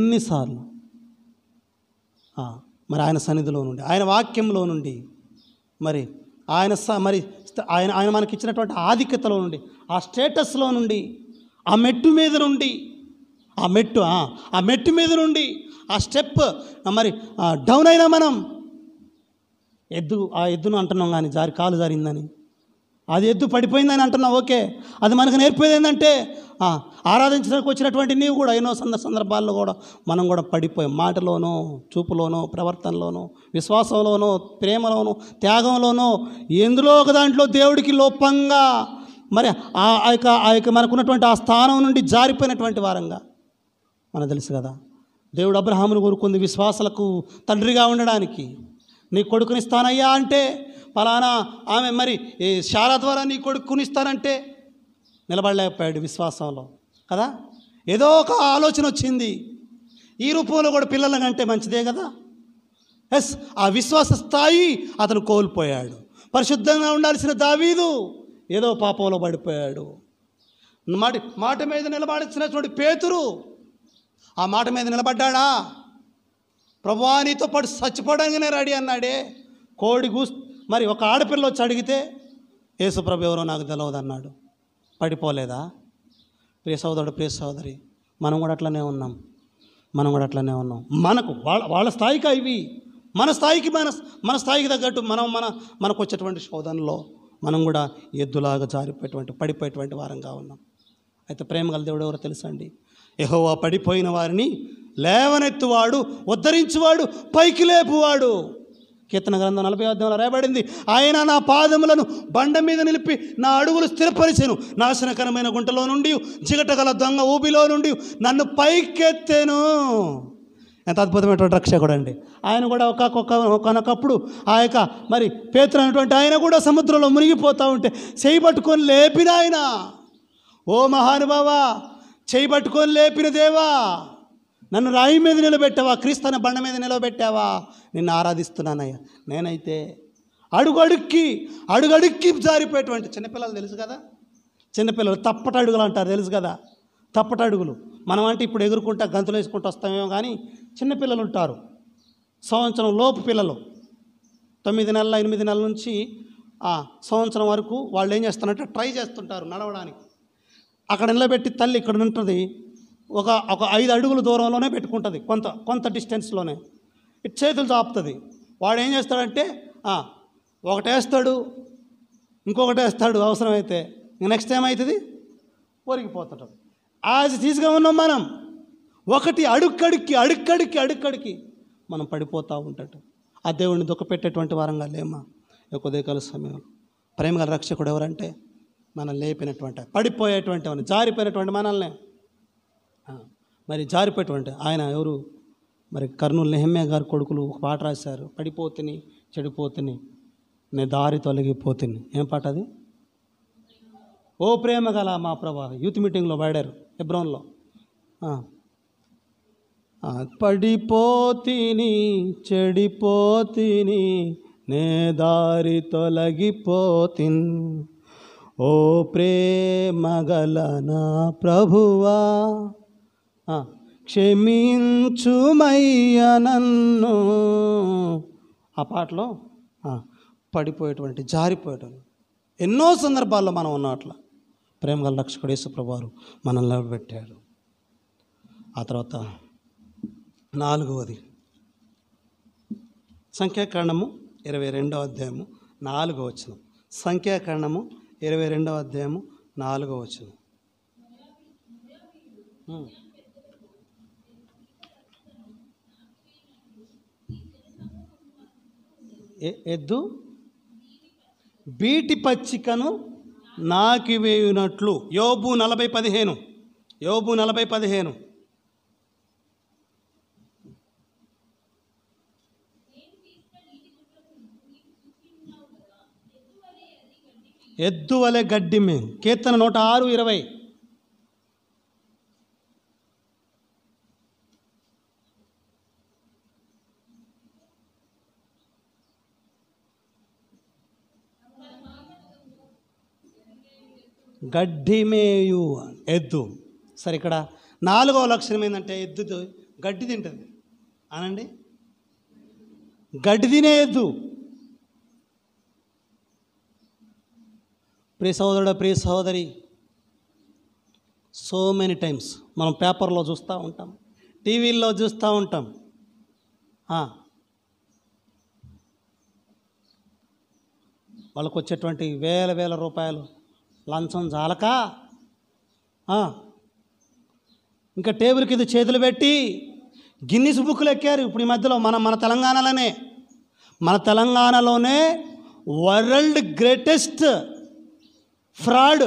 మరి ఆయన సన్నిధిలో నుండి, ఆయన వాక్యంలో నుండి, మరి ఆయన మనకిచ్చినటువంటి ఆధిక్యతలో నుండి, ఆ స్టేటస్లో నుండి, ఆ మెట్టు మీద నుండి, ఆ స్టెప్ మరి డౌన్ అయినా మనం ఆ ఎద్దును అంటున్నాం కానీ కాలు జారిందని. అది ఎద్దు పడిపోయిందని అంటున్నావు, ఓకే. అది మనకు నేర్పేది ఏంటంటే ఆరాధించడానికి వచ్చినటువంటి నీవు కూడా ఎన్నో సందర్భాల్లో కూడా మనం కూడా పడిపోయాం. మాటలోనో, చూపులోనో, ప్రవర్తనలోనో, విశ్వాసంలోనో, ప్రేమలోనో, త్యాగంలోనో, ఎందులో ఒక దాంట్లో దేవుడికి లోపంగా మరి ఆ యొక్క మనకున్నటువంటి ఆ స్థానం నుండి జారిపోయినటువంటి వారంగా మనకు తెలుసు కదా. దేవుడు అబ్రహామును కోరుకుంది విశ్వాసాలకు తండ్రిగా ఉండడానికి. నీ కొడుకునిస్తానయ్యా అంటే ఫలానా ఆమె మరి శారా ద్వారా నీ కొడుకునిస్తానంటే నిలబడలేకపోయాడు విశ్వాసంలో కదా. ఏదో ఒక ఆలోచన వచ్చింది, ఈ రూపంలో కూడా పిల్లల కంటే మంచిదే కదా. ఎస్, ఆ విశ్వాస స్థాయి అతను కోల్పోయాడు. పరిశుద్ధంగా ఉండాల్సిన దావీదు ఏదో పాపంలో పడిపోయాడు. మాట మీద నిలబడాల్సినటువంటి పేతురు ఆ మాట మీద నిలబడ్డాడా? ప్రభువా నీతో పాటు చచ్చిపోవడానికినే రెడీ అన్నాడే. కోడి మరి ఒక ఆడపిల్ల వచ్చి అడిగితే యేసు ప్రభు ఎవరో నాకు తెలియదు అన్నాడు. పడిపోలేదా? ప్రియ సోదరుడు, ప్రియ సోదరి, మనం కూడా అట్లనే ఉన్నాం. మనకు వాళ్ళ స్థాయికి ఇవి, మన స్థాయికి తగ్గట్టు మనకు వచ్చేటువంటి శోధనలో మనం కూడా ఎద్దులాగా పడిపోయేటువంటి వారంగా ఉన్నాం. అయితే ప్రేమగల దేవుడు ఎవరో తెలుసండి? యెహోవా పడిపోయిన వారిని లేవనెత్తువాడు, ఉద్ధరించువాడు, పైకి లేపువాడు. కీర్తన గ్రంథం 40వ రాయబడింది, ఆయన నా పాదములను బండ మీద నిలిపి నా అడుగులు స్థిరపరిచెను. నాశనకరమైన గుంటలో నుండి, జిగటగల దొంగ ఊబిలో నుండి నన్ను పైకెత్తెను. ఎంత అద్భుతమైనటువంటి రక్షకుడు అండి ఆయన కూడా. ఒకనొకప్పుడు ఆ యొక్క మరి పేతురు అనేటువంటి ఆయన కూడా సముద్రంలో మునిగిపోతూ ఉంటే చేయి పట్టుకొని లేపిన ఆయన. ఓ మహానుభావా, చేయి పట్టుకొని లేపిన దేవా, నన్ను రాయి మీద నిలబెట్టావా, క్రీస్తున్న బండ మీద నిలబెట్టావా, నిన్ను ఆరాధిస్తున్నానయ్యా. నేనైతే అడుగడుక్కి జారిపోయేటువంటి చిన్నపిల్లలు తెలుసు కదా. చిన్నపిల్లలు తప్పటడుగులు అంటారు, తెలుసు కదా. తప్పటడుగులు మనం అంటే ఇప్పుడు ఎగురుకుంటా గంతులు వేసుకుంటూ వస్తామేమో, కానీ చిన్నపిల్లలు ఉంటారు, సంవత్సరం లోపు పిల్లలు, 9 నెలల 8 నెలల నుంచి సంవత్సరం వరకు వాళ్ళు ఏం చేస్తారంటే ట్రై చేస్తుంటారు నడవడానికి. అక్కడ నిలబెట్టి తల్లి ఇక్కడ ఉంటుంది, ఒక 5 అడుగుల దూరంలోనే పెట్టుకుంటుంది, కొంత డిస్టెన్స్లోనే చేతులు చాపుతుంది. వాడు ఏం చేస్తాడంటే ఒకటి వేస్తాడు, ఇంకొకటి వేస్తాడు, అవసరమైతే నెక్స్ట్ ఏమవుతుంది, ఒరిగిపోతుంటాడు. యాజ్ ఈజ్గా ఉన్నాం మనం. ఒకటి అడుక్కడికి మనం పడిపోతూ ఉంటాడు. ఆ దేవుడిని దుఃఖపెట్టేటువంటి వారంగా లేమా? ఉదయకాల సమయంలో ప్రేమగల రక్షకుడు ఎవరంటే మనం లేపినటువంటి, పడిపోయేటువంటి, జారిపోయినటువంటి మనల్ని మరి జారిపోయేటువంటి ఆయన ఎవరు? మరి కర్నూలు నెహమ్యా గారు కొడుకులు ఒక పాట రాశారు, పడిపోతుని చెడిపోతుని నే దారి తొలగిపోతుని. ఏం పాట అది? ఓ ప్రేమ గల మా ప్రభా. యూత్ మీటింగ్లో పాడారు హెబ్రోన్లో. పడిపోతిని చెడిపోతిని నే దారి తొలగిపోతిన్, ఓ ప్రేమగల నా ప్రభువా క్షమించుమయ్య నన్ను. ఆ పాటలో పడిపోయేటువంటి, జారిపోయేటువంటి ఎన్నో సందర్భాల్లో మనం ఉన్నాం. అట్లా ప్రేమగల రక్షకుడు యేసు ప్రభువారు మనల్ని నిలబెట్టారు. ఆ తర్వాత 4వది సంఖ్యాకాండము 22వ అధ్యాయము 4వ వచనం. సంఖ్యాకాండము 22వ అధ్యాయము 4వ వచనం. ఎద్దు బీటి పచ్చికను నాకివేయునట్లు. యోబు 40:15. యోబు 40:15. ఎద్దు వలె గడ్డి మే. కీర్తన 106:20. గడ్డిమేయు ఎద్దు. సరే, ఇక్కడ 4వ లక్షణం ఏంటంటే ఎద్దు గడ్డి తింటుంది అనండి. గడ్డి తినే ఎద్దు. ప్రియ సహోదరుడు, ప్రియ సహోదరి, సో మెనీ టైమ్స్ మనం పేపర్లో చూస్తూ ఉంటాం, టీవీల్లో చూస్తూ ఉంటాం. వాళ్ళకు వచ్చేటువంటి వేల వేల రూపాయలు లంచం చాలక ఇంకా టేబుల్ కింద చేతులు పెట్టి గిన్నిస్ బుక్లు ఎక్కారు. ఇప్పుడు ఈ మధ్యలో మన తెలంగాణలోనే వరల్డ్ గ్రేటెస్ట్ ఫ్రాడ్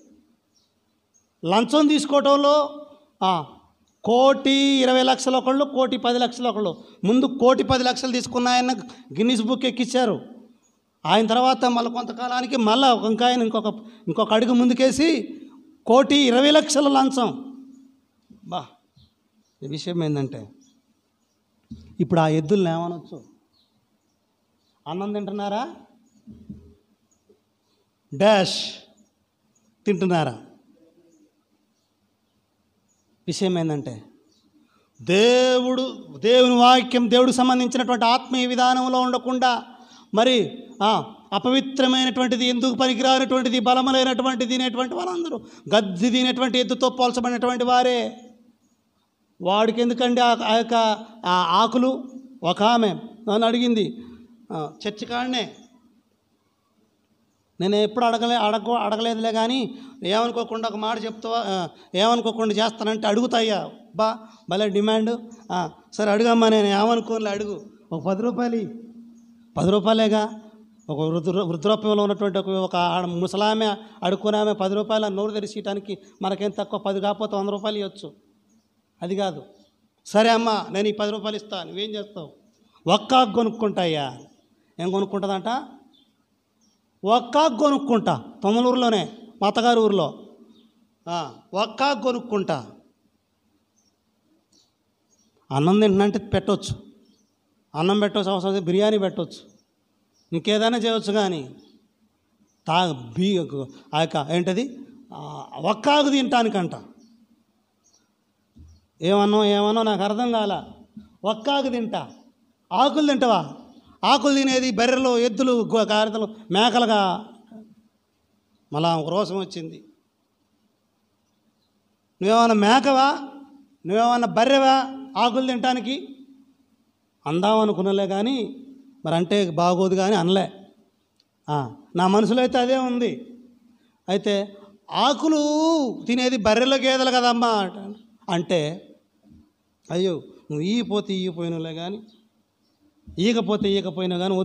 లంచం తీసుకోవటంలో 1,20,00,000 ఒకళ్ళు, 1,10,00,000 ఒకళ్ళు. ముందు 1,10,00,000 తీసుకున్న ఆయన గిన్నిస్ బుక్ ఎక్కించారు. ఆయన తర్వాత మళ్ళీ కొంతకాలానికి మళ్ళీ ఇంకా ఆయన ఇంకొక అడుగు ముందుకేసి 1,20,00,000 లంచం. ఈ విషయం ఏంటంటే ఇప్పుడు ఆ ఎద్దుల్ని ఏమనొచ్చు? అన్నం తింటున్నారా? డాష్ తింటున్నారా? విషయం ఏంటంటే దేవుని వాక్యం, దేవుడికి సంబంధించినటువంటి ఆత్మీయ విధానంలో ఉండకుండా మరి అపవిత్రమైనటువంటిది, ఎందుకు పనికిరానటువంటిది, బలములైనటువంటిది తినేటువంటి వాళ్ళందరూ గద్ది తినేటువంటి ఎద్దుతో పోల్చబడినటువంటి వారే. వాడికి ఎందుకండి ఆ యొక్క ఆకులు? ఒక ఆమె నన్ను అడిగింది చర్చి కాడనే, నేను ఎప్పుడు అడగలేదులే కానీ ఏమనుకోకుండా ఒక మాట చెప్తావా, ఏమనుకోకుండా చేస్తానంటే అడుగుతాయ్యా. భలే డిమాండ్. సరే అడుగమ్మా, నేను ఏమనుకోలే, అడుగు. ఒక 10 రూపాయలు, 10 రూపాయలేగా. ఒక వృద్ధాప్యంలో ఉన్నటువంటి ఒక ముసలామె అడుక్కునే 10 రూపాయలు నోరు తెరిచేయటానికి మనకేం తక్కువ, 10 కాకపోతే 100 రూపాయలు ఇవ్వచ్చు. అది కాదు. సరే అమ్మా, నేను ఈ 10 రూపాయలు ఇస్తాను, నువ్వేం చేస్తావు? ఒక్కాకు కొనుక్కుంటాయ్యా. ఏం కొనుక్కుంటుందంట? ఒక్కాకు కొనుక్కుంటా. తొమ్మలూరులోనే, మా అత్తగారి ఊరిలో ఒక్కాకు కొనుక్కుంటా. అన్నం తింటున్నంటే పెట్టవచ్చు, అన్నం పెట్టవచ్చు, అవసరం బిర్యానీ పెట్టవచ్చు, ఇంకేదైనా చేయవచ్చు. కానీ ఆ యొక్క ఏంటది ఒక్కాకు తినటానికంట. ఏమన్నా నాకు అర్థం కాల. ఒక్కాకు తింటా. ఆకులు తింటావా? ఆకులు తినేది బర్రెలు, ఎద్దులు, గారెదలు, మేకలుగా. మళ్ళా రోషం వచ్చింది. నువ్వేమన్నా మేకవా? నువ్వేమన్నా బర్రెవా ఆకులు తినటానికి? అందామనుకున్నలే కానీ మరి అంటే బాగోదు కానీ అనలే. నా మనసులో అయితే అదే ఉంది. అయితే ఆకులు తినేది బర్రెలు, గేదెలు కదమ్మా అంటే, అయ్యో నువ్వు ఈగిపోయినలే కానీ, ఈకపోయినా కానీ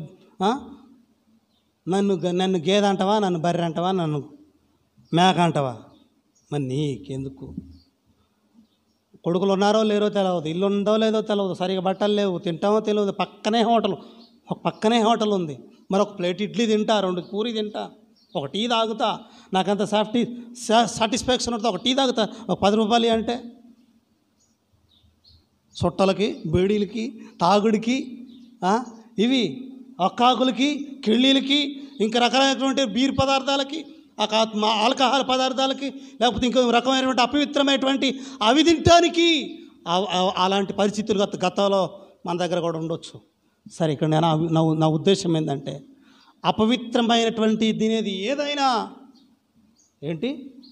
నన్ను గేదె అంటావా, నన్ను బర్రె అంటావా, నన్ను మేక అంటావా? మరి నీకెందుకు? కొడుకులు ఉన్నారో లేరో తెలియదు, ఇల్లు ఉందో లేదో తెలియదు, సరిగా బట్టలు లేవు, తింటామో తెలియదు. పక్కనే హోటల్ ఉంది. మరి ఒక ప్లేట్ ఇడ్లీ తింటా, 2 పూరి తింటా, ఒక టీ తాగుతా, నాకంత సాటిస్ఫాక్షన్ ఉంటుంది. ఒక టీ తాగుతా, ఒక 10 రూపాయలు అంటే చుట్టలకి, బీడీలకి, తాగుడికి, ఇవి ఒక్కాకులకి, కిళ్ళీలకి, ఇంకా రకరకాలైనటువంటి బీర్ పదార్థాలకి, ఆల్కహాల్ పదార్థాలకి, లేకపోతే ఇంకో రకమైనటువంటి అపవిత్రమైనటువంటి అవి తినటానికి అలాంటి పరిస్థితులు గతంలో మన దగ్గర కూడా ఉండొచ్చు. సరే, ఇక్కడ నా ఉద్దేశం ఏంటంటే అపవిత్రమైనటువంటి తినేది ఏదైనా ఏంటి?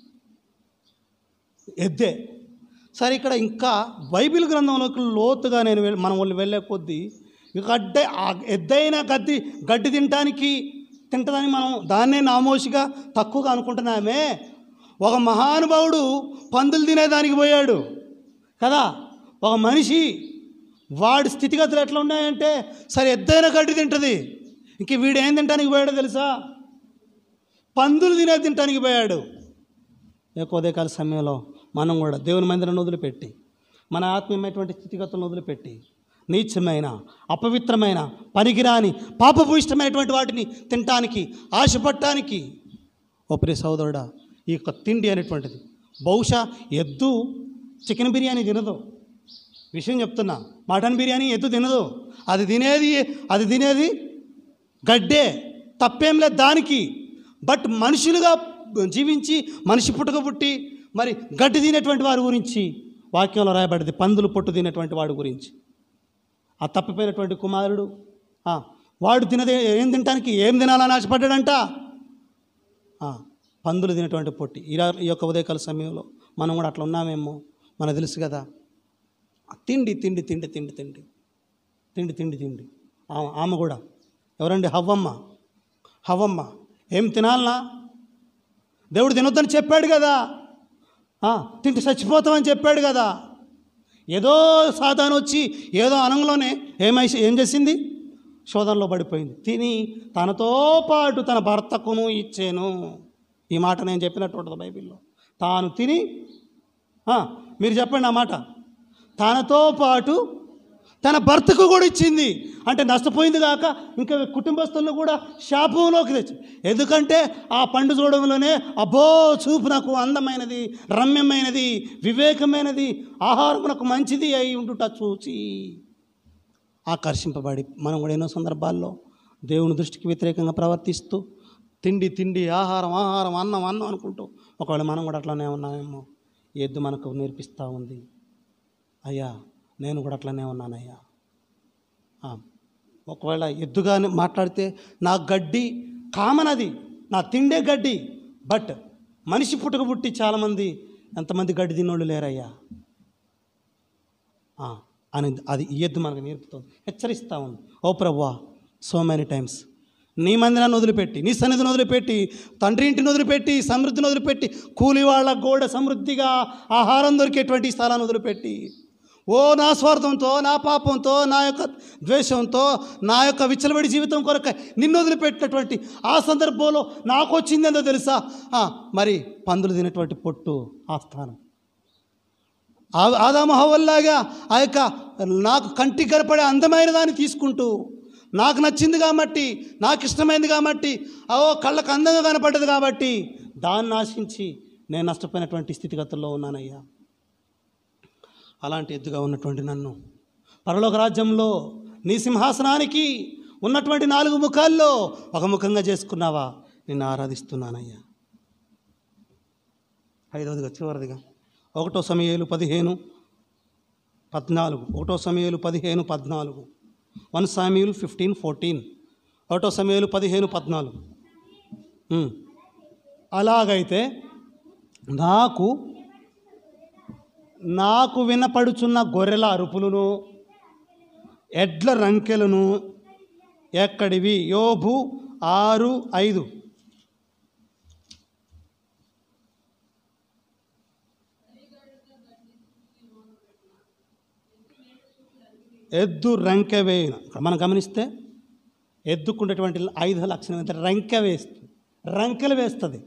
ఎద్దే. సరే, ఇక్కడ ఇంకా బైబిల్ గ్రంథంలోకి లోతుగా మనం వెళ్ళే కొద్దీ ఇక ఎద్దైన గడ్డి తింటుందని మనం దాన్నే నామోషిగా తక్కువగా అనుకుంటున్నామే. ఒక మహానుభావుడు పందులు తినేదానికి పోయాడు కదా. ఒక మనిషి వాడి స్థితిగతులు ఎట్లా ఉన్నాయంటే, సరే ఎద్దైన గడ్డి తింటుంది, ఇంక వీడు ఏం తినడానికి పోయాడో తెలుసా? పందులు తినడానికి పోయాడు. ఉదయకాల సమయంలో మనం కూడా దేవుని మందిరాన్ని వదిలిపెట్టి, మన ఆత్మీయమైనటువంటి స్థితిగతులను వదిలిపెట్టి, నీచమైన, అపవిత్రమైన, పనికిరాని, పాపభూయిష్టమైనటువంటి వాటిని తినటానికి, ఆశపడటానికి, ఓ ప్రియ సోదరుడా, ఈ యొక్క తిండి అనేటువంటిది బహుశా ఎద్దు చికెన్ బిర్యానీ తినదు, విషయం చెప్తున్నా. మటన్ బిర్యానీ ఎద్దు తినదు. అది తినేది గడ్డే, తప్పేం లేదు దానికి. బట్ మనుషులుగా జీవించి, మనిషి పుట్టి మరి గడ్డి తినేటువంటి వారి గురించి వాక్యంలో రాయబడింది. పందులు పొట్టు తినేటువంటి వాడి గురించి. ఆ తప్పిపోయినటువంటి కుమారుడు వాడు ఏం తినటానికి, ఏం తినాలని ఆశపడ్డాడంట? పందులు తినేటువంటి పొట్టి. ఈ యొక్క ఉదయకాల సమయంలో మనం కూడా అట్లా ఉన్నామేమో, మనకు తెలుసు కదా. తిండి తిండి తిండి తిండి తిండి తిండి తిండి తిండి. ఆమె కూడా ఎవరండి? హవ్వమ్మ. ఏం తినాలనా? దేవుడు తినొద్దని చెప్పాడు కదా, తింటే చచ్చిపోతామని చెప్పాడు కదా. ఏదో సాధారణ వచ్చి ఏదో అనంలోనే ఏం చేసింది? శోధనలో పడిపోయింది. తిని తనతో పాటు తన భర్తకును ఇచ్చాను. ఈ మాట నేను చెప్పినట్టు ఉంటుంది బైబిల్లో. తాను తిని, మీరు చెప్పండి ఆ మాట, తనతో పాటు తన భర్తకు కూడా ఇచ్చింది. అంటే నష్టపోయింది కాక ఇంకా కుటుంబస్తులను కూడా శాపంలోకి తెచ్చి. ఎందుకంటే ఆ పండు చూడంలోనే అబ్బో చూపు నాకు అందమైనది, రమ్యమైనది, వివేకమైనది, ఆహారం నాకు మంచిది అయి ఉండుట చూచి ఆకర్షింపబడి మనం కూడా ఎన్నో సందర్భాల్లో దేవుని దృష్టికి వ్యతిరేకంగా ప్రవర్తిస్తూ తిండి ఆహారం అన్నం అనుకుంటూ ఒకవేళ మనం కూడా అట్లానే ఉన్నామేమో. ఎద్దు మనకు నేర్పిస్తూ ఉంది, అయ్యా నేను కూడా అట్లనే ఉన్నానయ్యా. ఒకవేళ ఎద్దుగా మాట్లాడితే నా గడ్డి కామన్, అది నా తిండే గడ్డి. బట్ మనిషి పుట్టి చాలామంది ఎంతమంది గడ్డి తిన్నోళ్ళు లేరయ్యా అని అది ఈ ఎద్దు మనకు నేర్పుతుంది, హెచ్చరిస్తూ ఉంది. ఓ ప్రభువా, సో మెనీ టైమ్స్ నీ మందిరాన్ని వదిలిపెట్టి, నీ సన్నిధిని వదిలిపెట్టి, తండ్రి ఇంటిని వదిలిపెట్టి, సమృద్ధిని వదిలిపెట్టి, కూలి వాళ్ళ గోడ సమృద్ధిగా ఆహారం దొరికేటువంటి స్థలాన్ని వదిలిపెట్టి, నా స్వార్థంతో, నా పాపంతో, నా యొక్క ద్వేషంతో, నా యొక్క విచ్చలబడి జీవితం కొరకు నిన్ను వదిలిపెట్టినటువంటి ఆ సందర్భంలో నాకు వచ్చిందేందో తెలుసా? మరి పందులు తినేటువంటి పొట్టు ఆ స్థానం. ఆదాము హవ్వల్లాగా ఆ యొక్క నాకు కంటికి కనపడే అందమైన దాన్ని తీసుకుంటూ, నాకు నచ్చింది కాబట్టి, నాకు ఇష్టమైంది కాబట్టి, కళ్ళకు అందంగా కనపడ్డది కాబట్టి దాన్ని ఆశించి నేను నష్టపోయినటువంటి స్థితిగతుల్లో ఉన్నానయ్యా. అలాంటి ఎద్దుగా ఉన్నటువంటి నన్ను పరలోక రాజ్యంలో నీ సింహాసనానికి ఉన్నటువంటి 4 ముఖాల్లో ఒక ముఖంగా చేసుకున్నావా? నిన్ను ఆరాధిస్తున్నానయ్యా. 5వదిగా చివరిదిగా 1 సమూయేలు 15:14, 1 సమూయేలు 15:14, 1 Samuel 15:14, 1 సమూయేలు 15:14. అలాగైతే నాకు వినపడుచున్న గొర్రెల అరుపులను, ఎడ్ల రంకెలను ఎక్కడివి? యోబు 6:5. ఎద్దు రంకె వేయును. మనం గమనిస్తే ఎద్దుకుండేటువంటి 5 లక్షణం ఏంటంటే రంకెలు వేస్తుంది.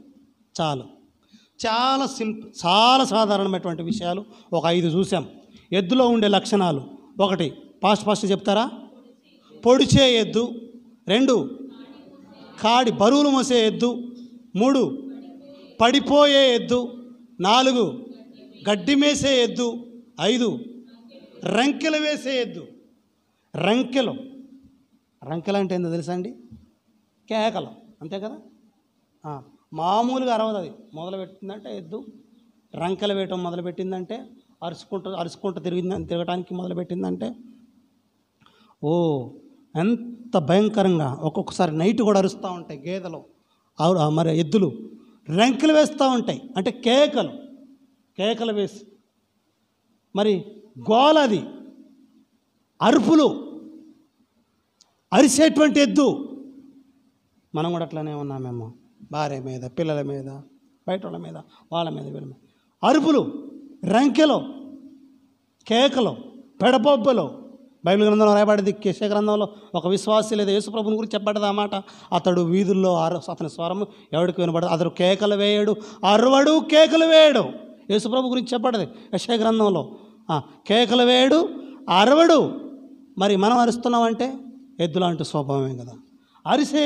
చాలా సింపుల్, చాలా సాధారణమైనటువంటి విషయాలు ఒక 5 చూసాం. ఎద్దులో ఉండే లక్షణాలు: 1 ఫాస్ట్ చెప్తారా? పొడిచే ఎద్దు. 2 కాడి బరువులు మోసే ఎద్దు. 3 పడిపోయే ఎద్దు. 4 గడ్డి మేసే ఎద్దు. 5 రంకెలు వేసే ఎద్దు. రంకెలు అంటే ఏందో తెలుసా అండి? కేకలు, అంతే కదా. మామూలుగా అరవదు. అది మొదలుపెట్టిందంటే ఎద్దు రంకెలు వేయటం మొదలుపెట్టిందంటే, అరుచుకుంటూ తిరగటానికి మొదలుపెట్టిందంటే ఎంత భయంకరంగా. ఒక్కొక్కసారి నైట్ కూడా అరుస్తూ ఉంటాయి గేదెలు, మరి ఎద్దులు రంకెలు వేస్తూ ఉంటాయి. అంటే కేకలు వేసి మరి గోలది, అరుపులు, అరిసేటువంటి ఎద్దు. మనం కూడా అట్లానే ఉన్నామేమో. భార్య మీద, పిల్లల మీద, బయట వాళ్ళ మీద, వాళ్ళ మీద, వీళ్ళ మీద అరుపులు, రంకెలు, కేకలు, పెడబొబ్బలు. బైబిల్ గ్రంథంలో రాయబడింది, యెషయా గ్రంథంలో ఒక విశ్వాసి లేదా యేసుప్రభుని గురించి చెప్పబడ్డది ఆ మాట. అతడు వీధుల్లో అతని స్వరము ఎవడికి వినబడదు, అతడు కేకలు వేయడు, అరవడు, కేకలు వేయడు. యేసుప్రభు గురించి చెప్పబడ్డది యెషయా గ్రంథంలో. కేకలు వేయడు, అరవడు. మరి మనం అరుస్తున్నామంటే ఎద్దులాంటి స్వభావమే కదా. అరిసే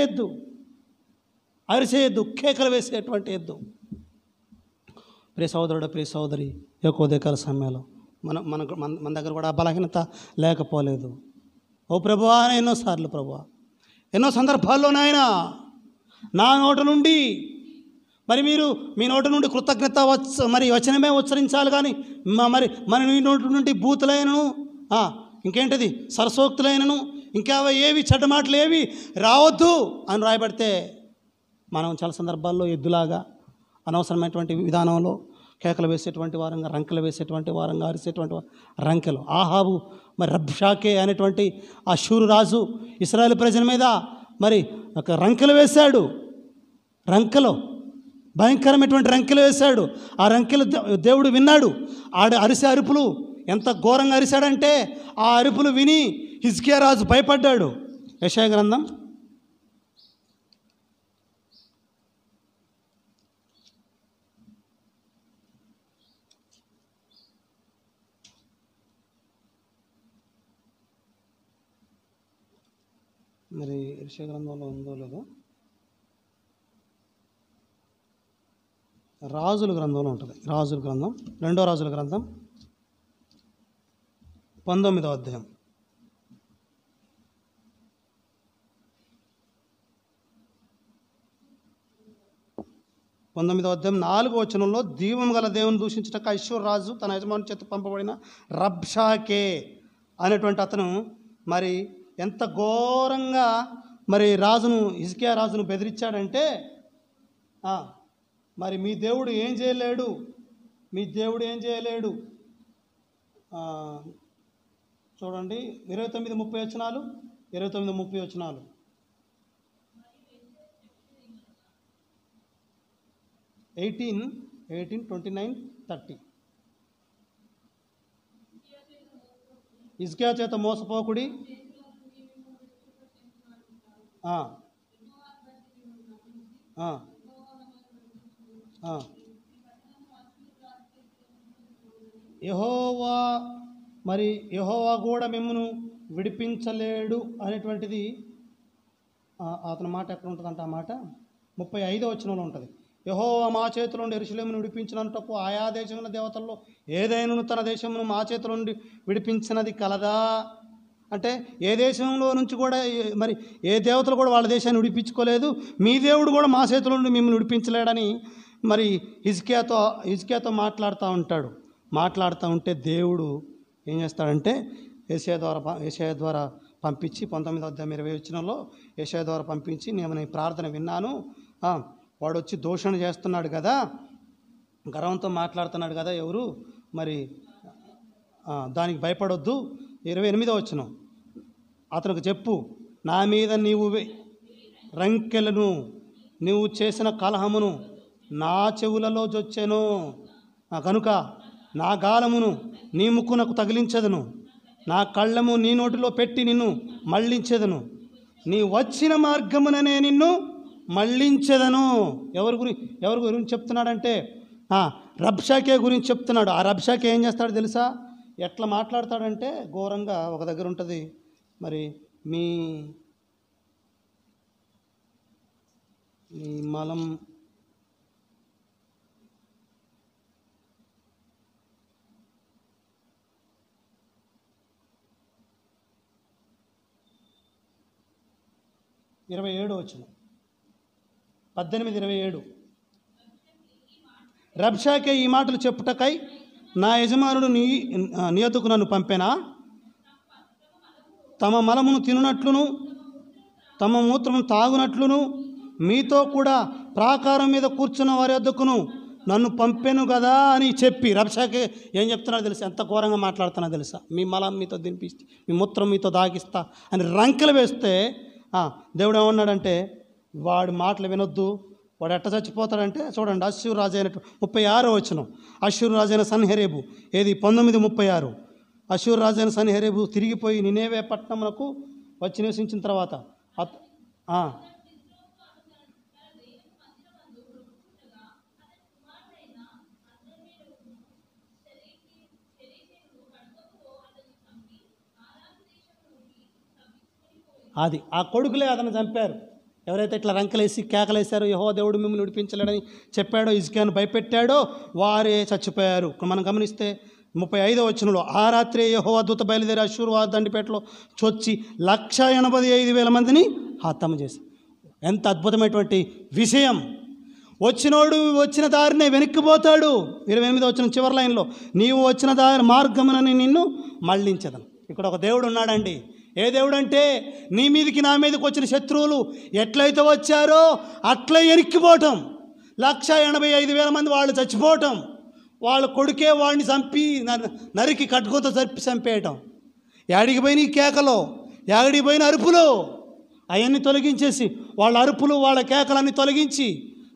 ఎద్దు, కేకలు వేసేటువంటి ఎద్దు. ప్రియ సహోదరుడు, ప్రియ సహోదరి, ఉదయకాల సమయంలో మన దగ్గర కూడా బలహీనత లేకపోలేదు. ఓ ప్రభువా, ఎన్నోసార్లు ప్రభువా, ఎన్నో సందర్భాల్లోనైనా నా నోట నుండి మీ నోట నుండి కృతజ్ఞత వచనమే ఉచ్చరించాలి కానీ మన నీ నోటి నుండి బూతులైనను, ఇంకేంటిది, సరసోక్తులైనను, ఇంకా ఏవి చెడ్డమాటలు ఏవి రావద్దు అని రాయబడితే మనం చాలా సందర్భాల్లో ఎద్దులాగా అనవసరమైనటువంటి విధానంలో కేకలు వేసేటువంటి వారంగా, రంకెలు వేసేటువంటి వారంగా, అరిసేటువంటి రంకెలు. ఆహాబు రబ్షాకే అనేటువంటి ఆ శూరు రాజు ఇశ్రాయేలు ప్రజల మీద ఒక రంకెలు వేశాడు. రంకెలో, భయంకరమైనటువంటి రంకెలు వేశాడు. ఆ రంకెలు దేవుడు విన్నాడు. అరిసే అరుపులు ఎంత ఘోరంగా అరిశాడంటే ఆ అరుపులు విని హిజ్కియా రాజు భయపడ్డాడు. యెషయా గ్రంథం 'యెషయా గ్రంథంలో ఉందో లేదో, రాజుల గ్రంథంలో ఉంటుంది. రాజుల గ్రంథం, 2వ రాజుల గ్రంథం 19వ అధ్యాయం. 19వ అధ్యాయం 4వ వచనంలో, దీవం గల దేవుని దూషించుటకు అష్షూరు రాజు తన యజమాని చేత పంపబడిన రబ్షాకే అనేటువంటి అతను మరి ఎంత ఘోరంగా మరి హిజ్కియా రాజును బెదిరించాడంటే, మరి మీ దేవుడు ఏం చేయలేడు, మీ దేవుడు ఏం చేయలేడు. చూడండి 29-30 వచనాలు, 29-30 వచనాలు. 18, 29-30. హిజ్కియా చేత మోసపోకుడి, యెహోవా కూడా మిమ్మును విడిపించలేడు అనేటువంటిది అతని మాట ఎక్కడ ఉంటుందంటే, ఆ మాట 35వ వచనంలో ఉంటుంది. యెహోవా మా చేతిలో నుండి యెరూషలేమును విడిపించినంతకు ఆయా దేశముల దేవతల్లో ఏదైనా తన దేశమును మా చేతిలో నుండి విడిపించినది కలదా? అంటే ఏ దేశంలో నుంచి కూడా మరి ఏ దేవతలు కూడా వాళ్ళ దేశాన్ని విడిపించుకోలేదు, మీ దేవుడు కూడా మా చేతిలో నుండి మిమ్మల్ని విడిపించలేడని మరి హిజ్కియాతో మాట్లాడుతూ ఉంటే దేవుడు ఏం చేస్తాడంటే యెషయా ద్వారా పంపించి 19వ అధ్యాయం 20 వచనంలో యెషయా ద్వారా పంపించి, నేను నీ ప్రార్థన విన్నాను, వాడు వచ్చి దూషణ చేస్తున్నాడు కదా, గర్వంతో మాట్లాడుతున్నాడు కదా, ఎవరు మరి దానికి భయపడొద్దు. 28వ వచనం, అతనికి చెప్పు, నా మీద నీవు రంకెలను, నీవు చేసిన కలహమును నా చెవులలో జొచ్చెను, కనుక నా గాలమును నీ ముక్కునకు తగిలించదును, నా కళ్ళము నీ నోటిలో పెట్టి నిన్ను మళ్ళించెదను, నీ వచ్చిన మార్గముననే నిన్ను మళ్ళించెదను. ఎవరి గురించి చెప్తున్నాడంటే రబ్షాకే గురించి చెప్తున్నాడు. ఆ రబ్షాకే ఏం చేస్తాడు తెలుసా? ఎట్లా మాట్లాడతాడంటే ఘోరంగా. ఒక దగ్గర ఉంటుంది మరి మీ మలం ఇరవై 18-27 రబ్షాకే ఈ మాటలు చెప్పుటకై నా యజమానుడు నీ యొద్దకు నన్ను పంపెనా? తమ మలమును తినునట్లును తమ మూత్రము తాగునట్లును మీతో కూడా ప్రాకారం మీద కూర్చున్న వారి వద్దకును నన్ను పంపెను కదా అని చెప్పి, రబ్షాకే ఏం చెప్తున్నాడో తెలుసా? ఎంత ఘోరంగా మాట్లాడుతున్నా తెలుసా? మీ మలం మీతో తినిపిస్తే, మీ మూత్రం మీతో దాగిస్తా అని రంకెలు వేస్తే దేవుడు ఏమన్నాడంటే, వాడి మాటలు వినొద్దు, వాడు ఎట్ట చచ్చిపోతాడంటే చూడండి, అష్షూరు రాజు అయిన 36వ వచనం, అష్షూరు రాజైన సన్హెరీబు 19:36. అష్షూరు రాజైన సన్హెరీబు తిరిగిపోయి నినేవే పట్టణమునకు వచ్చి నివసించిన తర్వాత అది ఆ కొడుకులే అతను చంపారు. ఎవరైతే ఇట్లా రంకెలేసి కేకలేశారో, యెహోవా దేవుడు మిమ్మల్ని విడిపించలేడని చెప్పాడో, హిజ్కియాను భయపెట్టాడో వారే చచ్చిపోయారు. మనం గమనిస్తే 35వ వచనంలో, ఆ రాత్రి యెహోవా దూత బయలుదేరి అష్షూరు వారి దండిపేటలో చొచ్చి 185,000 మందిని హతము చేసి. ఎంత అద్భుతమైనటువంటి విషయం! వచ్చినోడు వచ్చిన దారినే వెనక్కిపోతాడు. 28వ వచనం చివరి లైన్లో, నీవు వచ్చిన దారి మార్గమునని నిన్ను మళ్ళించదను. ఇక్కడ ఒక దేవుడు ఉన్నాడండి. ఏ దేవుడు అంటే, నీ మీదకి నా మీదకి వచ్చిన శత్రువులు ఎట్లయితే వచ్చారో అట్లా ఎనిక్కిపోవటం. 185,000 మంది వాళ్ళు చచ్చిపోవటం, వాళ్ళ కొడుకే వాడిని చంపి నరికి కట్టుకోతో చంపేయటం. యాడికి పోయిన కేకలో, యాడికి పోయిన అరుపులు అవన్నీ తొలగించేసి, వాళ్ళ అరుపులు వాళ్ళ కేకలన్నీ తొలగించి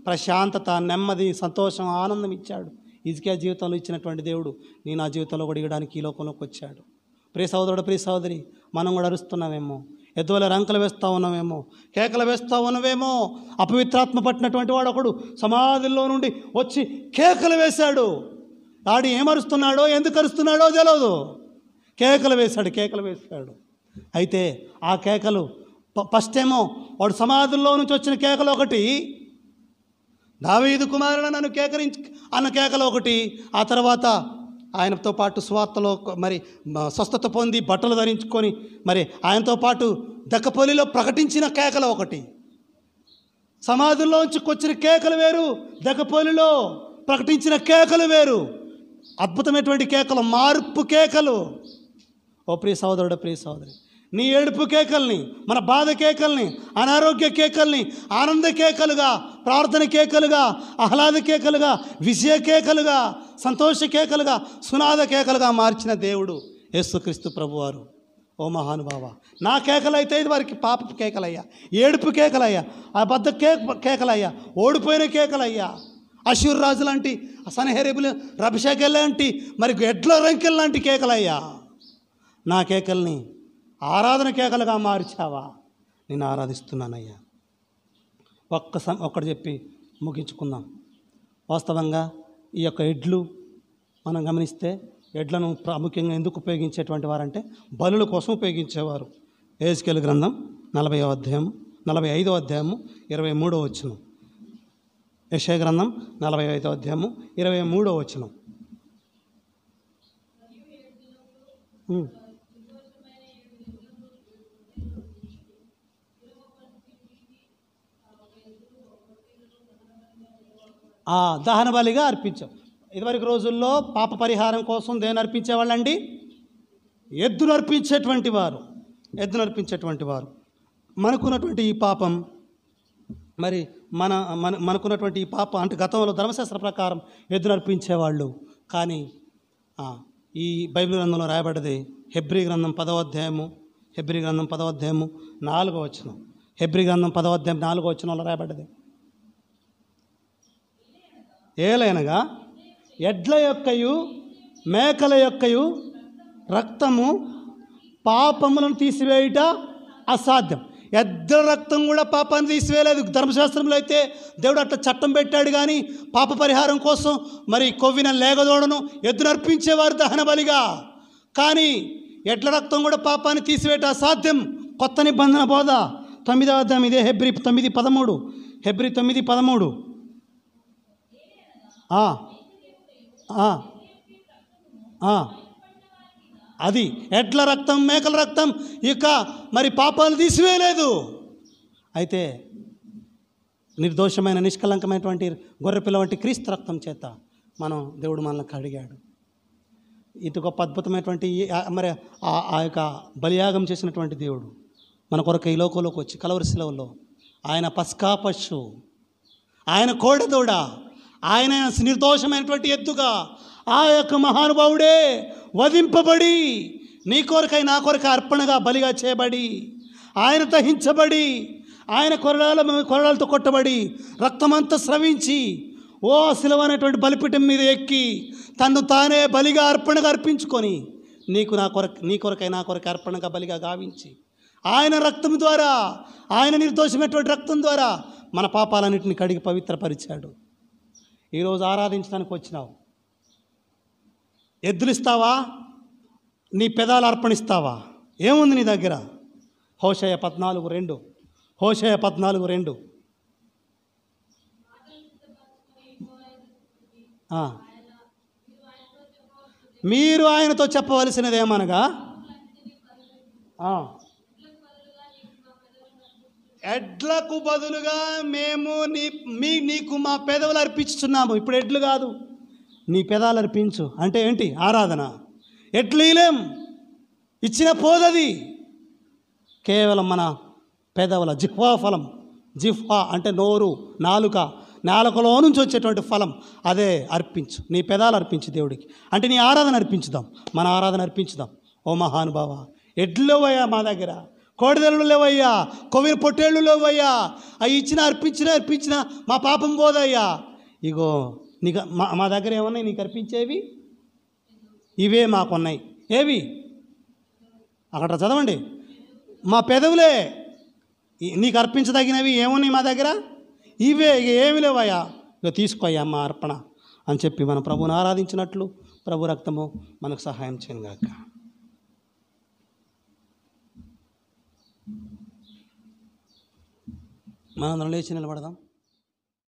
ప్రశాంతత, నెమ్మది, సంతోషం, ఆనందం ఇచ్చాడు. హిజ్కియా జీవితంలో ఇచ్చినటువంటి దేవుడు నీ నా జీవితంలో కూడా ఇవ్వడానికి ఈ లోకంలోకి వచ్చాడు. ప్రియ సహోదరుడు, ప్రియ సహోదరి, మనం కూడా అరుస్తున్నామేమో, ఎద్దుల రంకలు వేస్తూ ఉన్నామేమో, కేకలు వేస్తూ ఉన్నవేమో. అపవిత్రాత్మ పట్టినటువంటి వాడు ఒకడు సమాధుల్లో నుండి వచ్చి కేకలు వేశాడు. ఆడు ఏమరుస్తున్నాడో, ఎందుకు అరుస్తున్నాడో తెలియదు. కేకలు వేశాడు. అయితే ఆ కేకలు ఫస్ట్ ఏమో వాడు సమాధుల్లో నుంచి వచ్చిన కేకలు ఒకటి, దావీదు కుమారుడు నన్ను అన్న కేకలు ఒకటి, ఆ తర్వాత ఆయనతో పాటు సువార్తలో మరి స్వస్థత పొంది బట్టలు ధరించుకొని మరి ఆయనతో పాటు దక్కపల్లిలో ప్రకటించిన కేకలు ఒకటి. సమాధుల్లోంచి వచ్చిన కేకలు వేరు, దక్కపల్లిలో ప్రకటించిన కేకలు వేరు. అద్భుతమైనటువంటి కేకలు, మార్పు కేకలు. ఓ ప్రియ సహోదరుడు, ప్రియ సహోదరి, నీ ఏడుపు కేకల్ని, మన బాధ కేకల్ని, అనారోగ్య కేకల్ని ఆనంద కేకలుగా, ప్రార్థన కేకలుగా, ఆహ్లాద కేకలుగా, విజయ కేకలుగా, సంతోష కేకలుగా, సునాద కేకలుగా మార్చిన దేవుడు యేసుక్రీస్తు ప్రభువారు. ఓ మహానుభావ, నా కేకలైతే ఇది వారికి పాపపు కేకలయ్యా, ఏడుపు కేకలయ్యా, అబద్ధ కేకలయ్యా, ఓడిపోయిన కేకలయ్యా, అశూర్ రాజు లాంటి, సన్హెరీబులు, రబిషకేల్ లాంటి, మరి ఎడ్ల రంకెల్ లాంటి కేకలయ్యా. నా కేకల్ని ఆరాధన కేకలుగా మార్చావా? నేను ఆరాధిస్తున్నానయ్యా. ఒక్కటి చెప్పి ముగించుకుందాం. వాస్తవంగా ఈ యొక్క ఎడ్లు మనం గమనిస్తే, ఎడ్లను ప్రాముఖ్యంగా ఎందుకు ఉపయోగించేటువంటి వారంటే బలుల కోసం ఉపయోగించేవారు. యెహెజ్కేలు గ్రంథం 45వ అధ్యాయం 23వ వచనం. యెషయా గ్రంథం 45వ అధ్యాయము 23వ వచనం. దహన బలిగా అర్పించాం. ఇదివరకు రోజుల్లో పాప పరిహారం కోసం దేని అర్పించేవాళ్ళండి? ఎద్దును అర్పించేటువంటి వారు. మనకున్నటువంటి ఈ పాపం, మరి మనకున్నటువంటి ఈ పాపం అంటే గతంలో ధర్మశాస్త్ర ప్రకారం ఎద్దును అర్పించేవాళ్ళు. కానీ ఈ బైబిల్ గ్రంథంలో రాయబడ్డది హెబ్రీ గ్రంథం 10వ అధ్యాయము 4వ వచనం. హెబ్రీ గ్రంథం 10వ అధ్యాయం 4వ వచనంలో రాయబడ్డది, ఏలైనగా ఎడ్ల యొక్కయు మేకల యొక్కయు రక్తము పాపములను తీసివేయుట అసాధ్యం. ఎద్దుల రక్తం కూడా పాపాన్ని తీసివేయలేదు. ధర్మశాస్త్రంలో అయితే దేవుడు అట్లా చట్టం పెట్టాడు. కానీ పాప పరిహారం కోసం మరి కొవ్విన లేగదోడను ఎద్దును అర్పించేవారు దహన బలిగా. కానీ ఎడ్ల రక్తం కూడా పాపాన్ని తీసివేయట అసాధ్యం. కొత్త నిబంధన బోధ 9వ అధ్యాయం, ఇదే హెబ్రీ 9:13. అది ఎడ్ల రక్తం, మేకల రక్తం ఇక మరి పాపాలు తీసివేయలేదు. అయితే నిర్దోషమైన, నిష్కలంకమైనటువంటి గొర్రెపిల్ల వంటి క్రీస్తు రక్తం చేత దేవుడు మనల్ని కడిగాడు. ఇటు గొప్ప అద్భుతమైనటువంటి మరి ఆ యొక్క బలియాగం చేసినటువంటి దేవుడు మన కొరకు ఈ లోకంలోకి వచ్చి కలవరి శిలువలో ఆయన పస్కా పశు, ఆయన కోడెదూడ, ఆయన నిర్దోషమైనటువంటి ఎద్దుగా ఆ యొక్క మహానుభావుడే వధింపబడి నీ కొరకై నా కొరకై అర్పణగా బలిగా చేయబడి, ఆయన దహించబడి, ఆయన కొరడాలతో కొట్టబడి, రక్తమంతా స్రవించి ఓ శిలువ అనేటువంటి బలిపీఠం మీద ఎక్కి తన్ను తానే బలిగా అర్పణగా అర్పించుకొని నీ కొరకై నా కొరకై అర్పణగా బలిగా గావించి ఆయన రక్తం ద్వారా, ఆయన నిర్దోషమైనటువంటి రక్తం ద్వారా మన పాపాలన్నింటినీ కడిగి పవిత్రపరిచాడు. ఈరోజు ఆరాధించడానికి వచ్చినావు. ఎద్దులిస్తావా? నీ పెదాలు అర్పణిస్తావా? ఏముంది నీ దగ్గర? హోషేయ 14:2. మీరు ఆయనతో చెప్పవలసినది ఏమనగా, ఎడ్లకు బదులుగా మేము నీకు మా పెదవులు అర్పించుతున్నాము. ఇప్పుడు ఎడ్లు కాదు, నీ పెదాలు అర్పించు. అంటే ఏంటి? ఆరాధన. ఎడ్లు ఇలేం, ఇచ్చిన పోదది. కేవలం మన పెదవుల జిహ్వా ఫలం. జిహ్వా అంటే నోరు, నాలుక, నాలుకలో నుంచి వచ్చేటువంటి ఫలం, అదే అర్పించు. నీ పెదాలు అర్పించు దేవుడికి. అంటే నీ ఆరాధన అర్పించుదాం, మన ఆరాధన అర్పించుదాం. ఓ మహానుభావ, ఎడ్లు పోయా మా దగ్గర, కోడిదెలు లేవయ్యా, కొవ్విన పొట్టేళ్ళు లేవయ్యా. అవి అర్పించినా మా పాపం పోదయ్యా. ఇగో నీకు మా దగ్గర ఏమన్నాయి నీకు అర్పించేవి? ఇవే మాకున్నాయి. ఏవి? అక్కడ చదవండి. మా పెదవులే నీకు అర్పించదగినవి ఏమున్నాయి మా దగ్గర? ఇవే. ఇక ఏమి లేవయ్యా, ఇక తీసుకోయ్యా మా అర్పణ అని చెప్పి మనం ప్రభువుని ఆరాధించినట్లు ప్రభు రక్తము మనకు సహాయం చేయను గాక. మనందరం లేచి నిలబడదాం.